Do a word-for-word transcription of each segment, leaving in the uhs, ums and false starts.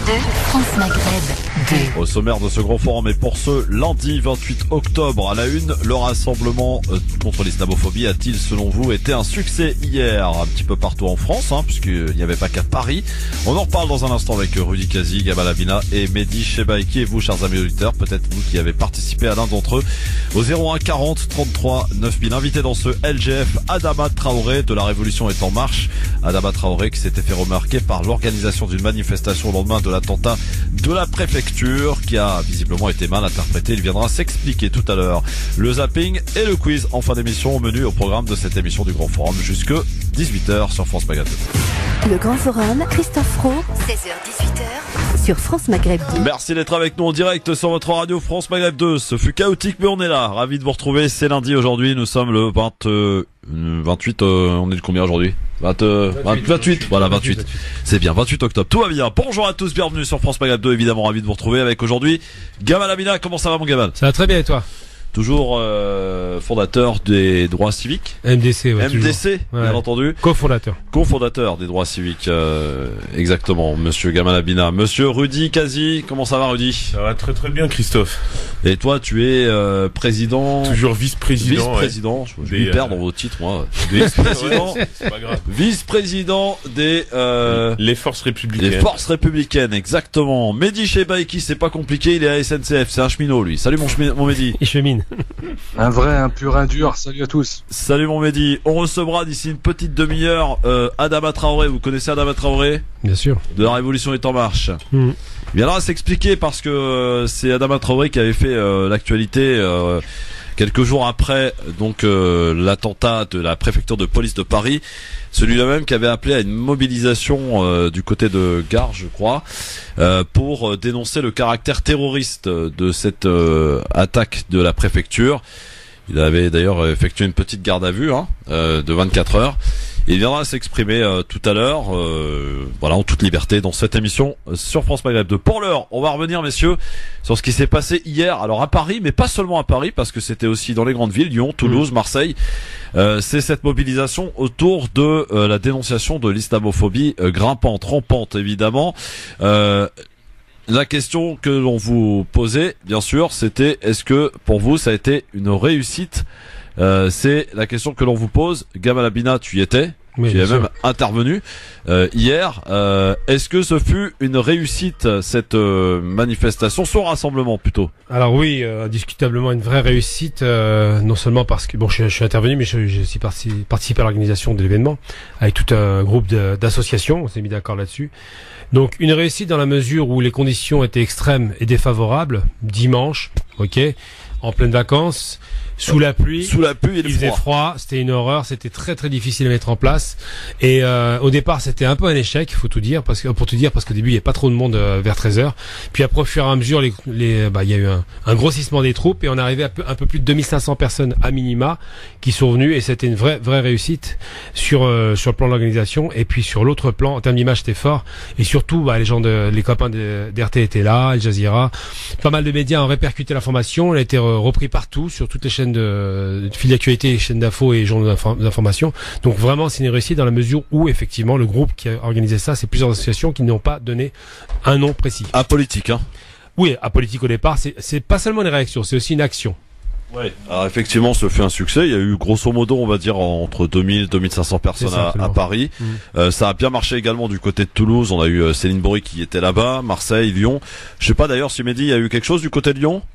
de France Maghreb deux. Au sommaire de ce grand forum et pour ce lundi vingt-huit octobre à la une, le rassemblement contre l'islamophobie a-t-il selon vous été un succès hier un petit peu partout en France, hein, puisqu'il n'y avait pas qu'à Paris. On en reparle dans un instant avec Rudy Kazi, Gamal Abina et Mehdi Chebaiki. Et vous, chers amis auditeurs, peut-être vous qui avez participé à l'un d'entre eux, au zéro un quarante trente-trois neuf mille. Invité dans ce L G F, Adama Traoré de La Révolution est en marche. Adama Traoré qui s'était fait remarquer par l'organisation d'une manifestation au lendemain de l'attentat de la préfecture qui a visiblement été mal interprété. Il viendra s'expliquer tout à l'heure. Le zapping et le quiz en fin d'émission au menu au programme de cette émission du Grand Forum jusque dix-huit heures sur France Maghreb deux. Le Grand Forum, Christophe Roux, seize heures dix-huit heures sur France Maghreb deux. Merci d'être avec nous en direct sur votre radio France Maghreb deux. Ce fut chaotique mais on est là. Ravi de vous retrouver. C'est lundi aujourd'hui. Nous sommes le vingt, euh, vingt-huit, euh, on est de combien aujourd'hui? vingt, euh, vingt-huit, vingt-huit, voilà vingt-huit. vingt-huit. C'est bien, vingt-huit octobre. Tout va bien. Bonjour à tous, bienvenue sur France Maghreb deux. Évidemment, ravi de vous retrouver avec aujourd'hui Gamal Abina. Comment ça va mon Gamal? Ça va très bien et toi? Toujours euh, fondateur des droits civiques. M D C, ouais. M D C, ouais. Bien entendu. Co-fondateur. Co-fondateur des droits civiques, euh, exactement. Monsieur Gamal Abina. Monsieur Rudy Kazi, comment ça va Rudy? Ça va très très bien Christophe. Et toi, tu es euh, président. Toujours vice-président. Vice-président. Ouais. Je, je m'y perds dans vos titres, moi. Vice-président. Ouais, c'est pas grave. Vice-président des euh, les forces républicaines. Les forces républicaines, exactement. Mehdi Chebaiki, c'est pas compliqué, il est à S N C F, c'est un cheminot lui. Salut mon, chemin, mon Mehdi. Il chemine. Un vrai, un pur, un dur. Salut à tous. Salut mon Mehdi. On recevra d'ici une petite demi-heure euh, Adama Traoré. Vous connaissez Adama Traoré? Bien sûr. De La Révolution est en marche. Mmh. Il viendra s'expliquer parce que euh, c'est Adama Traoré qui avait fait euh, l'actualité euh, quelques jours après donc euh, l'attentat de la préfecture de police de Paris. Celui-là même qui avait appelé à une mobilisation euh, du côté de Gare, je crois, euh, pour euh, dénoncer le caractère terroriste de cette euh, attaque de la préfecture. Il avait d'ailleurs effectué une petite garde à vue hein, euh, de vingt-quatre heures. Il viendra s'exprimer euh, tout à l'heure, euh, voilà, en toute liberté dans cette émission euh, sur France Maghreb deux. Pour l'heure, on va revenir, messieurs, sur ce qui s'est passé hier. Alors à Paris, mais pas seulement à Paris, parce que c'était aussi dans les grandes villes, Lyon, Toulouse, Marseille. Euh, c'est cette mobilisation autour de euh, la dénonciation de l'islamophobie euh, grimpante, rampante, évidemment. Euh, La question que l'on vous posait, bien sûr, c'était est-ce que pour vous ça a été une réussite? euh, C'est la question que l'on vous pose. Gamal Abina, tu y étais, oui, tu es sûr. même intervenu euh, hier. Euh, est-ce que ce fut une réussite cette euh, manifestation, ce rassemblement plutôt? Alors oui, euh, indiscutablement une vraie réussite, euh, non seulement parce que bon, je, je suis intervenu, mais je, je suis parti, participé à l'organisation de l'événement avec tout un groupe de, d'associations. On s'est mis d'accord là-dessus. Donc une réussite dans la mesure où les conditions étaient extrêmes et défavorables. Dimanche, ok, en pleine vacances, sous la pluie, sous la pluie et le il faisait froid. froid, c'était une horreur, c'était très très difficile à mettre en place. Et euh, au départ, c'était un peu un échec, faut tout dire, parce que pour tout dire, parce qu'au début, il n'y avait pas trop de monde euh, vers treize heures. Puis après, au fur et à mesure, les, les, bah, il y a eu un, un grossissement des troupes et on est arrivé à peu, un peu plus de deux mille cinq cents personnes à minima qui sont venues et c'était une vraie vraie réussite sur euh, sur le plan de l'organisation et puis sur l'autre plan, en termes d'image, c'était fort. Et surtout, bah, les gens de, les copains de, d'R T étaient là, Al Jazeera, pas mal de médias ont répercuté l'information, elle a été repris partout sur toutes les chaînes de de fil d'actualité, chaînes d'infos et journaux d'information. Donc vraiment, c'est une réussite dans la mesure où, effectivement, le groupe qui a organisé ça, c'est plusieurs associations qui n'ont pas donné un nom précis. Apolitique, hein? Oui, apolitique au départ, c'est, c'est pas seulement une réaction, c'est aussi une action. Ouais. Alors effectivement, ce fut un succès. Il y a eu grosso modo, on va dire, entre deux mille et deux mille cinq cents personnes ça, à, à Paris. Mmh. Euh, ça a bien marché également du côté de Toulouse. On a eu euh, Céline Bory qui était là-bas, Marseille, Lyon. Je sais pas d'ailleurs si Mehdi, il y a eu quelque chose du côté de Lyon?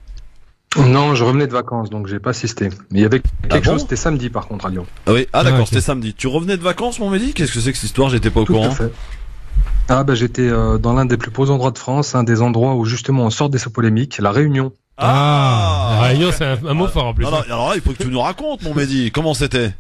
Non, je revenais de vacances, donc j'ai pas assisté. Mais il y avait quelque ah bon chose, c'était samedi par contre à Lyon. Ah oui, ah d'accord, ah, okay. C'était samedi. Tu revenais de vacances, mon Mehdi? Qu'est-ce que c'est que cette histoire? J'étais pas au Tout courant. À fait. Ah bah j'étais euh, dans l'un des plus beaux endroits de France, un des endroits où justement on sort des polémiques, la Réunion. Ah, la Réunion, c'est un, un mot fort en plus. Non, non, alors là, il faut que tu nous racontes, mon Mehdi. Comment c'était?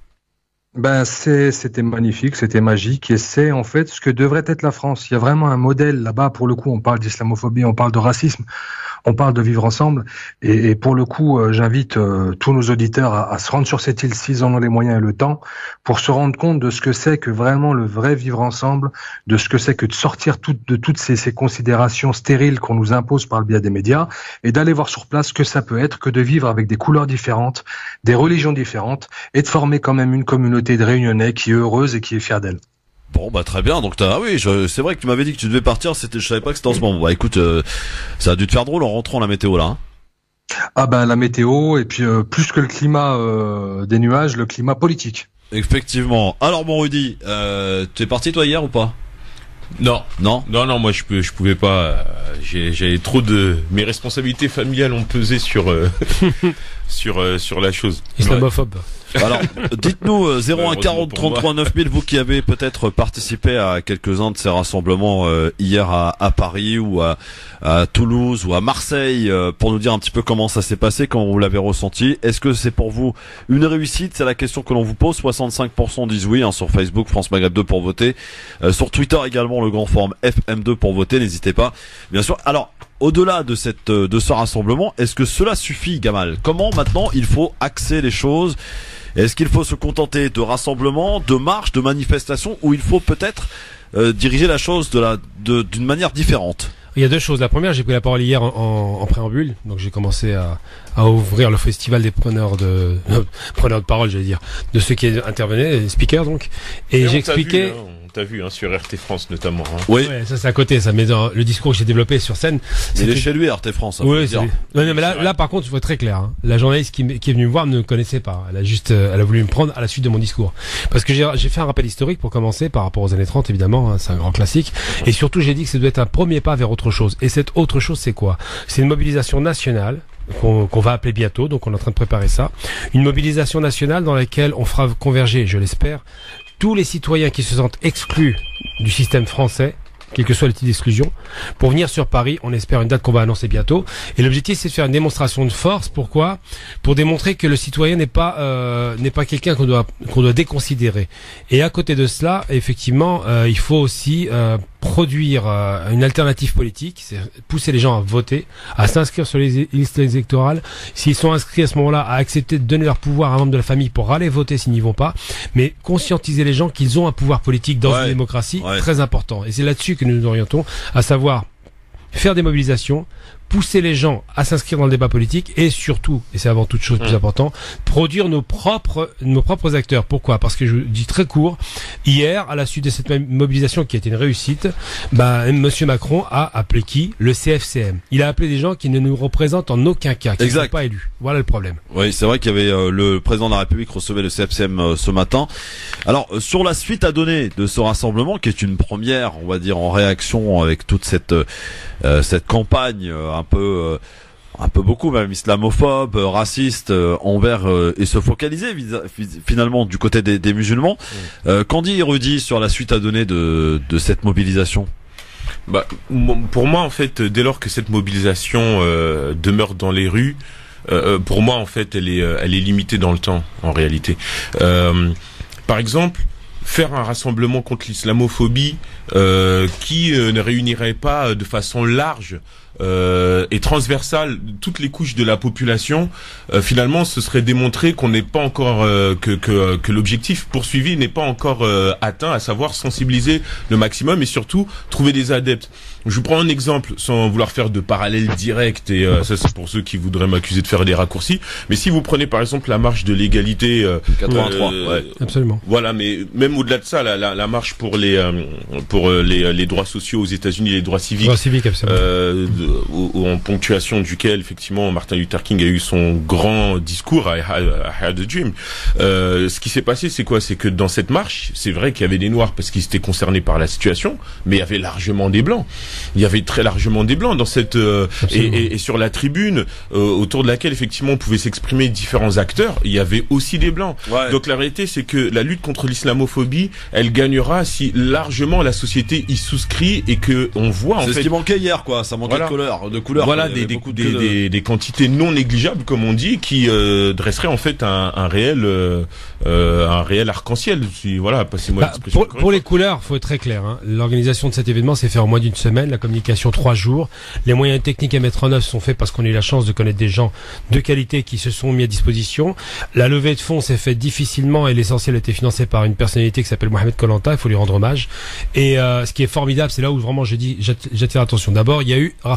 Ben c'est c'était magnifique, c'était magique et c'est en fait ce que devrait être la France. Il y a vraiment un modèle là-bas. Pour le coup, on parle d'islamophobie, on parle de racisme, on parle de vivre ensemble. Et, et pour le coup, euh, j'invite euh, tous nos auditeurs à, à se rendre sur cette île s'ils en ont les moyens et le temps, pour se rendre compte de ce que c'est que vraiment le vrai vivre ensemble, de ce que c'est que de sortir tout, de toutes ces, ces considérations stériles qu'on nous impose par le biais des médias, et d'aller voir sur place ce que ça peut être que de vivre avec des couleurs différentes, des religions différentes, et de former quand même une communauté de Réunionnais qui est heureuse et qui est fière d'elle. Bon bah très bien, donc t'as, ah oui, je, c'est vrai que tu m'avais dit que tu devais partir, c'était, je savais pas que c'était en ce moment. Bah écoute, euh, ça a dû te faire drôle en rentrant la météo là. Hein. Ah ben la météo et puis euh, plus que le climat euh, des nuages, le climat politique. Effectivement. Alors bon Rudy, euh, tu es parti toi hier ou pas? Non, Non. non, non, moi je peux, je pouvais pas. euh, J'ai, j'avais trop de mes responsabilités familiales ont pesé sur euh, sur euh, sur la chose. Islamophobe. Alors, dites-nous euh, zéro un quarante Malheureusement pour trente-trois neuf mille, vous qui avez peut-être participé à quelques-uns de ces rassemblements euh, hier à, à Paris ou à, à Toulouse ou à Marseille, euh, pour nous dire un petit peu comment ça s'est passé, comment vous l'avez ressenti. Est-ce que c'est pour vous une réussite? C'est la question que l'on vous pose. soixante-cinq pour cent disent oui, hein, sur Facebook, France Maghreb deux pour voter. Euh, sur Twitter également, le grand forum F M deux pour voter, n'hésitez pas. Bien sûr. Alors, au-delà de cette de ce rassemblement, est-ce que cela suffit, Gamal? Comment maintenant il faut axer les choses? Est-ce qu'il faut se contenter de rassemblements, de marches, de manifestations, ou il faut peut-être euh, diriger la chose de la de d'une manière différente? Il y a deux choses. La première, j'ai pris la parole hier en, en, en préambule, donc j'ai commencé à, à ouvrir le festival des preneurs de euh, preneurs de parole, j'allais dire, de ceux qui intervenaient, les speakers donc, et, Et j'ai on t'a expliqué. vu, hein, on t'a vu hein, sur R T France notamment. Hein. Oui. Ouais, ça c'est à côté, ça. Mais dans le discours que j'ai développé sur scène, Il est c'était- chez lui, R T France. Ça Oui, faut c'est le lui. dire. Non, non, mais là, là, par contre, il faut être très clair. Hein. La journaliste qui, m- qui est venue me voir ne me connaissait pas. Elle a juste, euh, elle a voulu me prendre à la suite de mon discours. Parce que j'ai, j'ai fait un rappel historique pour commencer par rapport aux années trente, évidemment. Hein, c'est un grand classique. Et surtout, j'ai dit que ça doit être un premier pas vers autre chose. Et cette autre chose, c'est quoi? C'est une mobilisation nationale qu'on, qu'on va appeler bientôt. Donc, on est en train de préparer ça. Une mobilisation nationale dans laquelle on fera converger, je l'espère, tous les citoyens qui se sentent exclus du système français, quel que soit le type d'exclusion, pour venir sur Paris. On espère une date qu'on va annoncer bientôt. Et l'objectif, c'est de faire une démonstration de force. Pourquoi? Pour démontrer que le citoyen n'est pas euh, n'est pas quelqu'un qu'on doit qu'on doit déconsidérer. Et à côté de cela, effectivement, euh, il faut aussi euh, produire euh, une alternative politique, c'est pousser les gens à voter, à s'inscrire sur les listes électorales. S'ils sont inscrits à ce moment-là, à accepter de donner leur pouvoir à un membre de la famille pour aller voter s'ils n'y vont pas, mais conscientiser les gens qu'ils ont un pouvoir politique dans Ouais. une démocratie, Ouais. très important. Et c'est là-dessus que nous nous orientons, à savoir faire des mobilisations, pousser les gens à s'inscrire dans le débat politique et surtout, et c'est avant toute chose le plus Mmh. important, produire nos propres nos propres acteurs. Pourquoi? Parce que je vous dis très court, hier, à la suite de cette même mobilisation qui a été une réussite, bah, Monsieur Macron a appelé qui? Le C F C M. Il a appelé des gens qui ne nous représentent en aucun cas, qui ne Exact. sont pas élus. Voilà le problème. Oui, c'est vrai qu'il y avait euh, le président de la République recevait le C F C M euh, ce matin. Alors euh, sur la suite à donner de ce rassemblement, qui est une première, on va dire, en réaction avec toute cette euh, euh, cette campagne euh, un peu euh, un peu beaucoup même islamophobe, euh, raciste euh, envers euh, et se focaliser visa- fi- finalement du côté des, des musulmans. Euh, Qu'en dit Rudy sur la suite à donner de de cette mobilisation? Bah, m- pour moi, en fait, dès lors que cette mobilisation euh, demeure dans les rues, euh, pour moi, en fait, elle est, euh, elle est limitée dans le temps, en réalité. Euh, par exemple, faire un rassemblement contre l'islamophobie euh, qui euh, ne réunirait pas de façon large euh, et transversale toutes les couches de la population, euh, finalement, ce serait démontrer qu'on n'est pas encore euh, que que, que l'objectif poursuivi n'est pas encore euh, atteint, à savoir sensibiliser le maximum et surtout trouver des adeptes. Je vous prends un exemple sans vouloir faire de parallèles directs et euh, ça c'est pour ceux qui voudraient m'accuser de faire des raccourcis. Mais si vous prenez par exemple la marche de l'égalité, euh, quatre-vingt-trois, euh, ouais. Absolument. voilà, mais même au-delà de ça, la, la, la marche pour les euh, pour euh, les, les droits sociaux aux États-Unis, les droits civiques, Droit civique, absolument. euh, de- au- au- en ponctuation duquel effectivement Martin Luther King a eu son grand discours I had, I had a dream. Euh, ce qui s'est passé, c'est quoi? C'est que dans cette marche, c'est vrai qu'il y avait des noirs parce qu'ils étaient concernés par la situation, mais il y avait largement des blancs. Il y avait très largement des blancs dans cette euh, et, et, et sur la tribune euh, autour de laquelle effectivement on pouvait s'exprimer différents acteurs, il y avait aussi des blancs. Ouais. Donc la réalité, c'est que la lutte contre l'islamophobie, elle gagnera si largement la société y souscrit et que on voit en C'est fait ce qui manquait hier, quoi. Ça manquait Voilà. de couleur, de couleur. voilà Il y des, avait des, beaucoup de des, queues de- des, des quantités non négligeables, comme on dit, qui euh, dresseraient en fait un, un réel euh, euh, un réel arc-en-ciel. Si, voilà, passez-moi Bah, l'expression. pour, encore pour une les couleurs, faut être très clair. Hein. L'organisation de cet événement s'est fait en moins d'une semaine, la communication trois jours. Les moyens techniques à mettre en œuvre sont faits parce qu'on a eu la chance de connaître des gens de qualité qui se sont mis à disposition. La levée de fonds s'est faite difficilement et l'essentiel a été financé par une personnalité qui s'appelle Mohamed Kolanta. Il faut lui rendre hommage. Et euh, ce qui est formidable, c'est là où vraiment je dis, j'att- j'attire l'attention. D'abord, il y a eu Rafah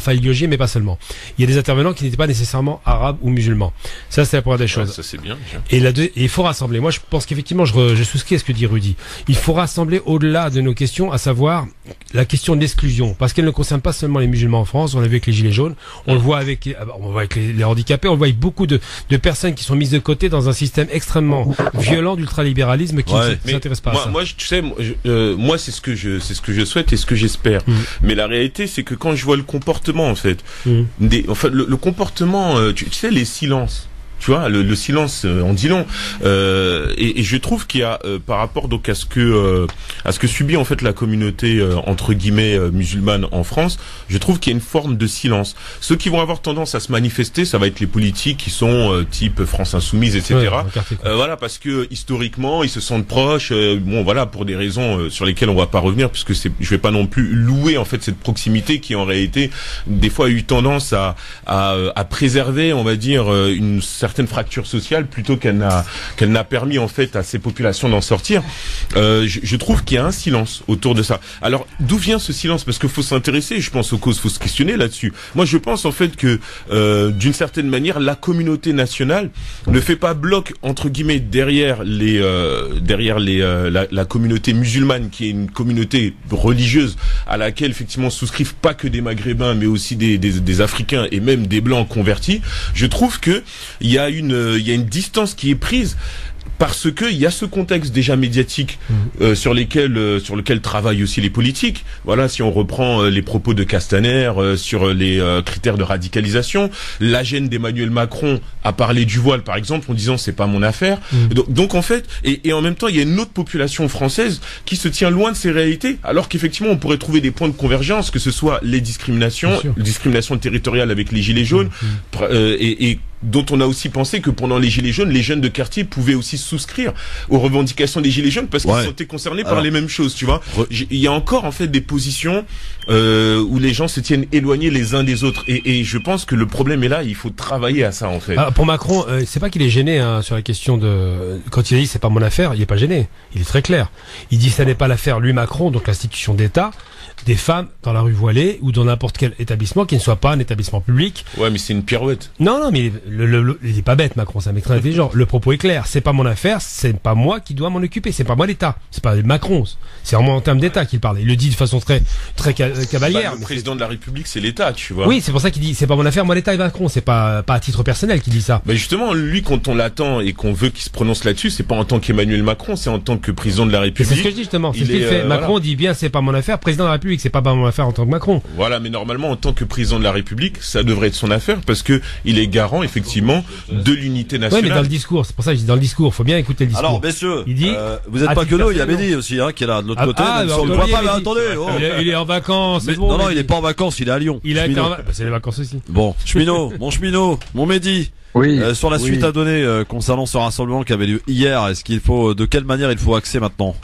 Raphaël Gaugier, mais pas seulement. Il y a des intervenants qui n'étaient pas nécessairement arabes ou musulmans. Ça, c'est la première des choses. Ouais, ça c'est bien. bien. Et, la deux, et il faut rassembler. Moi, je pense qu'effectivement, je, re, je souscris à ce que dit Rudy. Il faut rassembler au-delà de nos questions, à savoir la question de l'exclusion, parce qu'elle ne concerne pas seulement les musulmans en France. On l'a vu avec les gilets jaunes, on le voit avec, on le voit avec les, les handicapés, on le voit avec beaucoup de, de personnes qui sont mises de côté dans un système extrêmement violent d'ultralibéralisme qui ouais. ne s'intéresse pas moi, à ça. Moi, je, tu sais, moi, je, euh, moi c'est ce que je, c'est ce que je souhaite et ce que j'espère. Mmh. Mais la réalité, c'est que quand je vois le comportement, en fait, mmh. des, enfin, le, le comportement, euh, tu, tu sais, les silences. Tu vois, le, le silence euh, en dit long. Euh, et, et je trouve qu'il y a, euh, par rapport donc à ce que euh, à ce que subit en fait la communauté euh, entre guillemets euh, musulmane en France, je trouve qu'il y a une forme de silence. Ceux qui vont avoir tendance à se manifester, ça va être les politiques qui sont euh, type France Insoumise, et cetera. Ouais, euh, voilà, parce que historiquement, ils se sentent proches. Euh, bon, voilà, pour des raisons euh, sur lesquelles on va pas revenir, puisque c'est, je vais pas non plus louer en fait cette proximité qui en réalité des fois a eu tendance à à, à préserver, on va dire, une certaine certaines fractures sociales plutôt qu'elle n'a qu'elle n'a permis en fait à ces populations d'en sortir. Euh, je, je trouve qu'il y a un silence autour de ça. Alors d'où vient ce silence? Parce qu'il faut s'intéresser, je pense aux causes, faut se questionner là-dessus. Moi je pense en fait que euh, d'une certaine manière la communauté nationale ne fait pas bloc entre guillemets derrière les euh, derrière les euh, la, la communauté musulmane qui est une communauté religieuse à laquelle effectivement souscrivent pas que des Maghrébins mais aussi des, des, des Africains et même des Blancs convertis. Je trouve que il y a une il y a une distance qui est prise parce que il y a ce contexte déjà médiatique euh, sur lesquels euh, sur lequel travaillent aussi les politiques. Voilà, si on reprend euh, les propos de Castaner euh, sur les euh, critères de radicalisation, l'agenda d'Emmanuel Macron a parlé du voile par exemple en disant c'est pas mon affaire. Mmh. Donc, donc en fait et, et en même temps il y a une autre population française qui se tient loin de ces réalités alors qu'effectivement on pourrait trouver des points de convergence, que ce soit les discriminations, les discriminations territoriales avec les gilets jaunes mmh. euh, et, et dont on a aussi pensé que pendant les gilets jaunes, les jeunes de quartier pouvaient aussi souscrire aux revendications des gilets jaunes parce qu'ils ouais. étaient concernés Alors, par les mêmes choses, tu vois. Il y a encore en fait des positions euh, où les gens se tiennent éloignés les uns des autres et, et je pense que le problème est là, il faut travailler à ça en fait. Ah, pour Macron, euh, c'est pas qu'il est gêné hein, sur la question de quand il a dit c'est pas mon affaire, il est pas gêné, il est très clair. Il dit ça n'est pas l'affaire lui Macron, donc l'institution d'État, des femmes dans la rue voilée ou dans n'importe quel établissement qui ne soit pas un établissement public. Ouais, mais c'est une pirouette. Non, non, mais le, le, le, il est pas bête, Macron, c'est un mec très intelligent. Le propos est clair. C'est pas mon affaire, c'est pas moi qui dois m'en occuper. C'est pas moi l'État. C'est pas Macron. C'est vraiment en termes d'État qu'il parle. Il le dit de façon très, très cavalière. Bah, le président de la République, c'est l'État, tu vois. Oui, c'est pour ça qu'il dit, c'est pas mon affaire, moi l'État et Macron. C'est pas, pas à titre personnel qu'il dit ça. Mais justement, lui, quand on l'attend et qu'on veut qu'il se prononce là-dessus, c'est pas en tant qu'Emmanuel Macron, c'est en tant que président de la République. C'est ce que je dis justement. C'est ce qu'il fait. Euh, Macron voilà. dit bien, c'est pas mon affaire. Président de la République, c'est pas mon affaire en tant que Macron. Voilà, mais normalement, en tant que président de la République, ça devrait être son affaire parce que il est garant, effectivement, de l'unité nationale. Oui, mais dans le discours, c'est pour ça que je dis dans le discours, faut bien écouter le discours. Alors, messieurs, il dit, euh, vous êtes pas que nous, il y a Mehdi aussi, hein, qui est là, de l'autre ah, côté. Ah, on ne voit pas, mais attendez, oh. il, est, il est en vacances. Mais, bon, non, non, il est pas en vacances, il est à Lyon. Il a été en vacances. Bah, c'est les vacances aussi. Bon, cheminot, mon cheminot, mon Mehdi. Oui. Euh, sur la oui. suite à donner euh, concernant ce rassemblement qui avait lieu hier, est-ce qu'il faut, de quelle manière il faut axer maintenant?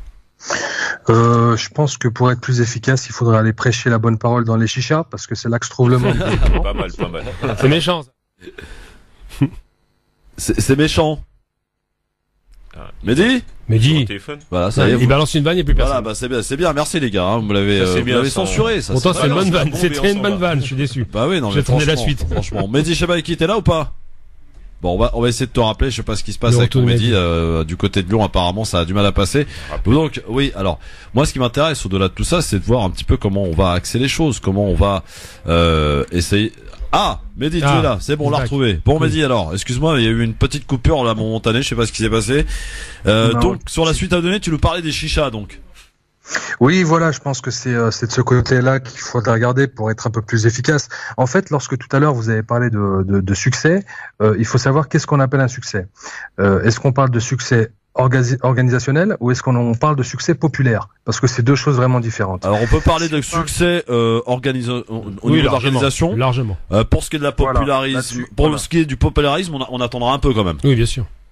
Euh, je pense que pour être plus efficace, il faudrait aller prêcher la bonne parole dans les chichas, parce que c'est là que se trouve le monde. Pas mal, pas mal. C'est méchant. C'est, c'est méchant. Ah, Mehdi Mehdi. Voilà, ça y est. Il balance une vanne et plus personne. Voilà, bah c'est bien, c'est bien. Merci les gars, hein, vous l'avez, ça, euh, bien, vous l'avez ça, censuré. Ça, pourtant, c'est une bonne vanne. Bon, C'était une bonne vanne. Je suis déçu. Bah oui, non, mais j'attendais la suite. Franchement, Mehdi Chebaïki, t'es là ou pas? Bon, on va, on va essayer de te rappeler. Je sais pas ce qui se passe Le avec ton Mehdi. Mehdi. Euh, du côté de Lyon, apparemment, ça a du mal à passer. Donc, oui. Alors, moi, ce qui m'intéresse au-delà de tout ça, c'est de voir un petit peu comment on va axer les choses, comment on va euh, essayer. Ah, Mehdi, ah, tu es là. C'est bon, on l'a retrouvé. Bon, Mehdi, alors, excuse-moi, il y a eu une petite coupure là, momentanée. Je sais pas ce qui s'est passé. Euh, non, donc, sur la suite à donner, tu nous parlais des chichas, donc. Oui, voilà, je pense que c'est euh, c'est de ce côté-là qu'il faudrait regarder pour être un peu plus efficace. En fait, lorsque tout à l'heure vous avez parlé de, de, de succès, euh, il faut savoir qu'est-ce qu'on appelle un succès. Euh, est-ce qu'on parle de succès orga- organisationnel ou est-ce qu'on on parle de succès populaire? Parce que c'est deux choses vraiment différentes. Alors, on peut parler de succès euh, organisa- au oui, niveau d'organisation. Largement. Euh, pour ce qui est de la popularisme, voilà, pour voilà. ce qui est du popularisme, on, a, on attendra un peu quand même. Oui, bien sûr.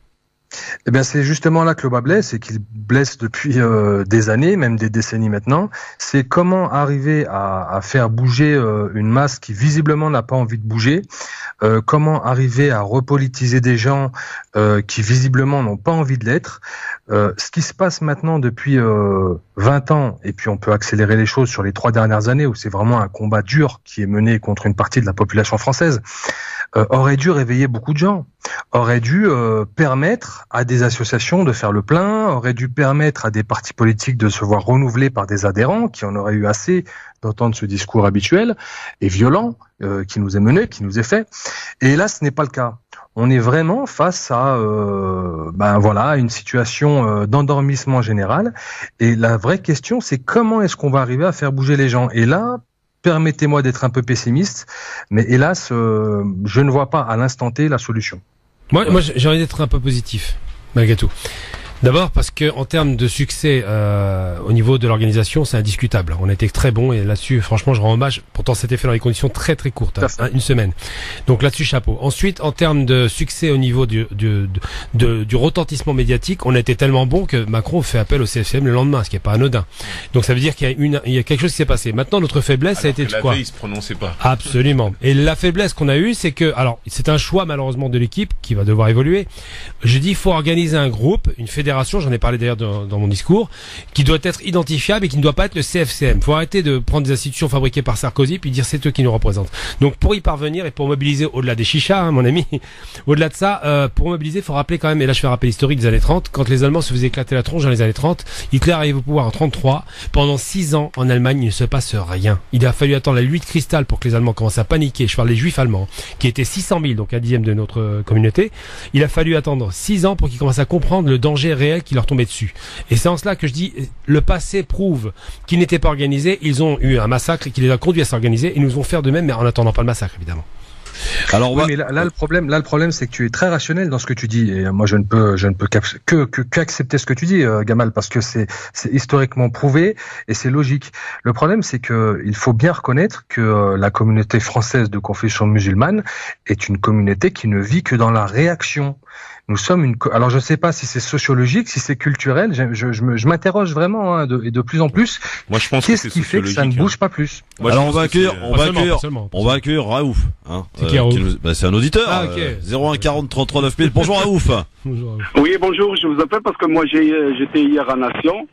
Eh bien, c'est justement là que le bas blesse, et qu'il blesse depuis euh, des années, même des décennies maintenant. C'est comment arriver à, à faire bouger euh, une masse qui visiblement n'a pas envie de bouger. Euh, comment arriver à repolitiser des gens euh, qui visiblement n'ont pas envie de l'être. Euh, ce qui se passe maintenant depuis euh, vingt ans, et puis on peut accélérer les choses sur les trois dernières années, où c'est vraiment un combat dur qui est mené contre une partie de la population française, euh, aurait dû réveiller beaucoup de gens, aurait dû euh, permettre à des associations de faire le plein, aurait dû permettre à des partis politiques de se voir renouvelés par des adhérents qui en auraient eu assez d'entendre ce discours habituel et violent euh, qui nous est mené, qui nous est fait. Et là, ce n'est pas le cas. On est vraiment face à euh, ben voilà, une situation euh, d'endormissement général. Et la vraie question, c'est comment est-ce qu'on va arriver à faire bouger les gens. Et là, permettez-moi d'être un peu pessimiste, mais hélas, euh, je ne vois pas à l'instant T la solution. Moi, moi j'ai envie d'être un peu positif, malgré tout. D'abord parce que en termes de succès euh, au niveau de l'organisation, c'est indiscutable. On a été très bon et là-dessus, franchement, je rends hommage. Pourtant, c'était fait dans des conditions très très courtes, hein, hein, une semaine. Donc là-dessus, chapeau. Ensuite, en termes de succès au niveau du du, du, du retentissement médiatique, on a été tellement bon que Macron fait appel au C F C M le lendemain, ce qui est pas anodin. Donc ça veut dire qu'il y a une, il y a quelque chose qui s'est passé. Maintenant, notre faiblesse, alors ça a été que quoi? La veille, il se prononçait pas. Absolument. Et la faiblesse qu'on a eue, c'est que, alors, c'est un choix malheureusement de l'équipe qui va devoir évoluer. Je dis, il faut organiser un groupe, une fédération. J'en ai parlé d'ailleurs dans, dans mon discours, qui doit être identifiable et qui ne doit pas être le C F C M. Il faut arrêter de prendre des institutions fabriquées par Sarkozy puis dire c'est eux qui nous représentent. Donc pour y parvenir et pour mobiliser au-delà des chichas, hein, mon ami, au-delà de ça, euh, pour mobiliser, il faut rappeler quand même, et là je fais un rappel historique des années trente, quand les Allemands se faisaient éclater la tronche dans les années trente, Hitler arrive au pouvoir en trente-trois. Pendant six ans, en Allemagne, il ne se passe rien. Il a fallu attendre la nuit de cristal pour que les Allemands commencent à paniquer. Je parle des Juifs allemands, qui étaient six cent mille, donc un dixième de notre euh, communauté. Il a fallu attendre six ans pour qu'ils commencent à comprendre le danger réel qui leur tombait dessus. Et c'est en cela que je dis, le passé prouve qu'ils n'étaient pas organisés, ils ont eu un massacre qui les a conduits à s'organiser, et nous vont faire de même, mais en attendant pas le massacre, évidemment. Alors, oui, va... mais là, là, le problème, là, le problème, c'est que tu es très rationnel dans ce que tu dis, et moi, je ne peux, je ne peux que, que, qu'accepter ce que tu dis, euh, Gamal, parce que c'est, c'est historiquement prouvé et c'est logique. Le problème, c'est que il faut bien reconnaître que euh, la communauté française de confession musulmane est une communauté qui ne vit que dans la réaction. Nous sommes une. Alors je ne sais pas si c'est sociologique, si c'est culturel. Je, je, je, me, je m'interroge vraiment hein, de, et de plus en plus. Moi, je pense qu'est-ce que c'est qui fait que ça ne bouge pas plus. Moi, alors on va accueillir, on va accueillir, on va accueillir Raouf. Hein, c'est qui, euh, qui nous... bah, c'est un auditeur. Ah, okay. euh, zéro un quarante trente-trois neuf mille. Bonjour Raouf. Bonjour. Oui, bonjour. Je vous appelle parce que moi j'ai, j'étais hier à Nation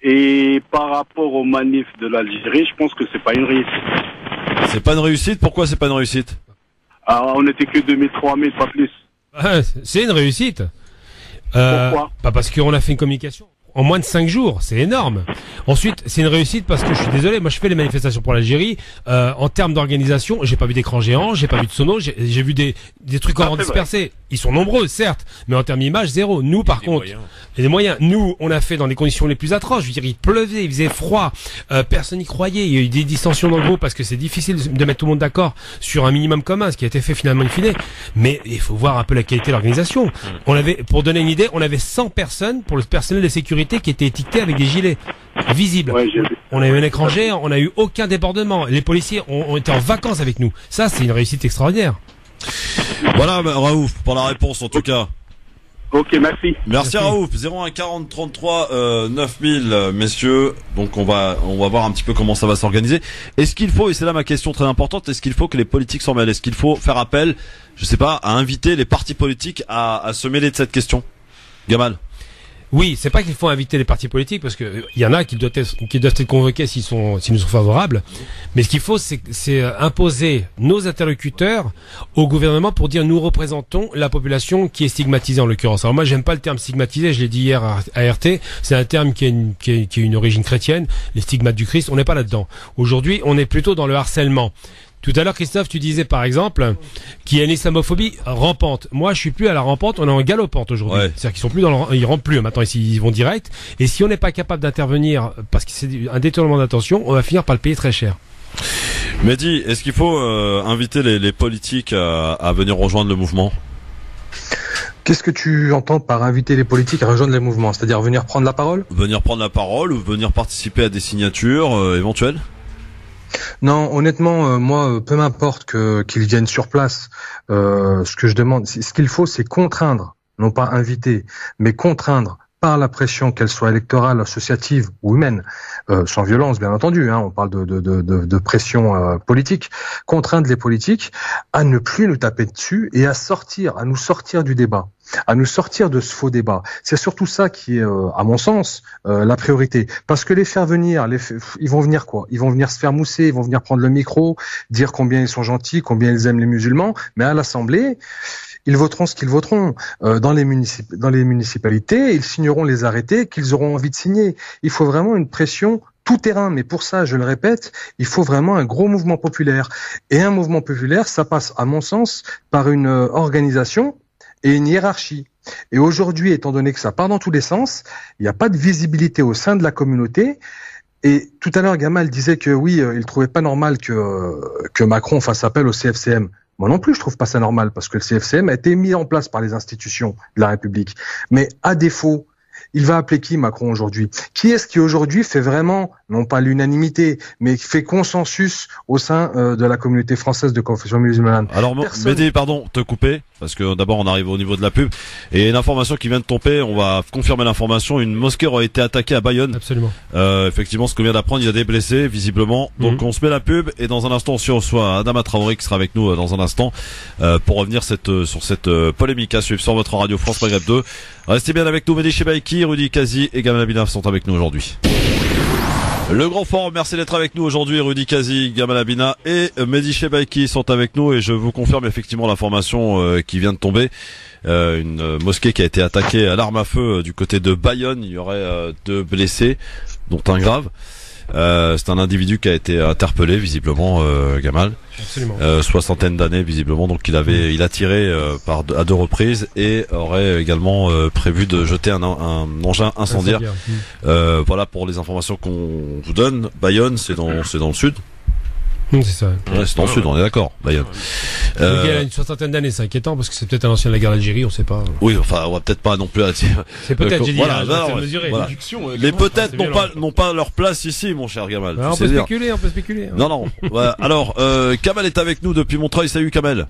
et par rapport aux manifs de l'Algérie, je pense que c'est pas une réussite. C'est pas une réussite. Pourquoi c'est pas une réussite? Ah, on n'était que deux mille, trois mille, pas plus. Ah, c'est une réussite. Euh, Pourquoi? Pas parce qu'on a fait une communication en moins de cinq jours, c'est énorme. Ensuite, c'est une réussite parce que je suis désolé, moi je fais les manifestations pour l'Algérie. Euh, en termes d'organisation, j'ai pas vu d'écran géant, j'ai pas vu de sono, j'ai, j'ai vu des des trucs en dispersés. Ils sont nombreux, certes, mais en termes d'image, zéro. Nous, par contre, il y a des moyens. Nous, on a fait dans des conditions les plus atroces. Je veux dire, il pleuvait, il faisait froid, euh, personne n'y croyait. Il y a eu des dissensions dans le groupe parce que c'est difficile de mettre tout le monde d'accord sur un minimum commun, ce qui a été fait finalement in fine. Mais il faut voir un peu la qualité de l'organisation. On avait, pour donner une idée, on avait cent personnes pour le personnel de sécurité qui était étiqueté avec des gilets visibles. Ouais, on a eu un écran géant, on a eu aucun débordement. Les policiers ont, ont été en vacances avec nous. Ça, c'est une réussite extraordinaire. Voilà, bah, Raouf, pour la réponse en tout cas. Ok, merci. Merci, merci. Raouf. zéro un quarante trente-trois neuf mille, messieurs. Donc on va on va voir un petit peu comment ça va s'organiser. Est-ce qu'il faut, et c'est là ma question très importante, est-ce qu'il faut que les politiques s'en mêlent? Est-ce qu'il faut faire appel, je sais pas, à inviter les partis politiques à, à se mêler de cette question? Gamal? Oui, c'est pas qu'il faut inviter les partis politiques parce que il y en a qui doivent être, qui doivent être convoqués s'ils sont, s'ils nous sont favorables. Mais ce qu'il faut, c'est, c'est imposer nos interlocuteurs au gouvernement pour dire nous représentons la population qui est stigmatisée en l'occurrence. Alors moi, j'aime pas le terme stigmatisé. Je l'ai dit hier à, à R T. C'est un terme qui a une, qui a, qui a une origine chrétienne. Les stigmates du Christ, on n'est pas là-dedans. Aujourd'hui, on est plutôt dans le harcèlement. Tout à l'heure, Christophe, tu disais par exemple qu'il y a une islamophobie rampante. Moi, je suis plus à la rampante, on est en galopante aujourd'hui. Ouais. C'est-à-dire qu'ils sont plus dans le, ils rampent plus maintenant, ils vont direct. Et si on n'est pas capable d'intervenir parce que c'est un détournement d'attention, on va finir par le payer très cher. Mehdi, est-ce qu'il faut euh, inviter les, les politiques à, à venir rejoindre le mouvement? Qu'est-ce que tu entends par inviter les politiques à rejoindre les mouvements? C'est-à-dire venir prendre la parole? Venir prendre la parole ou venir participer à des signatures euh, éventuelles? Non, honnêtement, euh, moi, peu m'importe que qu'ils viennent sur place. Euh, ce que je demande, ce qu'il faut, c'est contraindre non pas inviter, mais contraindre par la pression, qu'elle soit électorale, associative ou humaine, euh, sans violence bien entendu, hein, on parle de, de, de, de pression euh, politique, contraindre les politiques à ne plus nous taper dessus et à sortir, à nous sortir du débat, à nous sortir de ce faux débat. C'est surtout ça qui est, euh, à mon sens, euh, la priorité. Parce que les faire venir, les f... ils vont venir quoi ? Ils vont venir se faire mousser, ils vont venir prendre le micro, dire combien ils sont gentils, combien ils aiment les musulmans, mais à l'Assemblée, ils voteront ce qu'ils voteront. Euh, dans les municip... dans les municipalités, ils signeront les arrêtés qu'ils auront envie de signer. Il faut vraiment une pression tout terrain, mais pour ça, je le répète, il faut vraiment un gros mouvement populaire. Et un mouvement populaire, ça passe, à mon sens, par une euh, organisation et une hiérarchie. Et aujourd'hui, étant donné que ça part dans tous les sens, il n'y a pas de visibilité au sein de la communauté. Et tout à l'heure, Gamal disait que oui, euh, il trouvait pas normal que euh, que Macron fasse appel au C F C M. Moi non plus, je trouve pas ça normal parce que le C F C M a été mis en place par les institutions de la République. Mais à défaut, il va appeler qui Macron aujourd'hui ? Qui est-ce qui aujourd'hui fait vraiment, non pas l'unanimité, mais qui fait consensus au sein euh, de la communauté française de confession musulmane ? Alors Personne... Mehdi, pardon, te couper, parce que d'abord on arrive au niveau de la pub, et une information qui vient de tomber, on va confirmer l'information, une mosquée aurait été attaquée à Bayonne. Absolument. Euh, effectivement, ce qu'on vient d'apprendre, il y a des blessés, visiblement. Donc mm-hmm. on se met la pub, et dans un instant on se reçoit Adama Traoré qui sera avec nous euh, dans un instant, euh, pour revenir cette, euh, sur cette euh, polémique à suivre sur votre radio France Maghreb deux. Restez bien avec nous, Mehdi Chebaiki, Rudy Kazi et Gamal Abina sont avec nous aujourd'hui. Le grand forum, merci d'être avec nous aujourd'hui. Rudy Kazi, Gamal Abina et Mehdi Chebaiki sont avec nous et je vous confirme effectivement l'information euh, qui vient de tomber. Euh, une euh, mosquée qui a été attaquée à l'arme à feu euh, du côté de Bayonne. Il y aurait euh, deux blessés, dont un grave. Euh, c'est un individu qui a été interpellé visiblement, euh, Gamal. Absolument. Euh, soixantaine d'années visiblement, donc il avait, il a tiré euh, par deux, à deux reprises et aurait également euh, prévu de jeter un, un engin incendiaire. incendiaire. Euh, voilà pour les informations qu'on vous donne. Bayonne, c'est dans, c'est dans le sud. C'est ça. Ouais, c'est dans le sud, on est d'accord. Bayonne. Euh, il y a une soixantaine d'années, c'est inquiétant parce que c'est peut-être un ancien de la guerre d'Algérie, on sait pas. Oui, enfin, on va peut-être pas non plus. C'est peut-être. Euh, j'ai dit, voilà, là, alors, mesurer. Voilà. Les peut-être n'ont pas n'ont pas leur place ici, mon cher Gamal. Alors, on peut spéculer, on peut spéculer. Non, non. Ouais. Alors, euh, Kamel est avec nous depuis Montreuil. Salut, Kamel.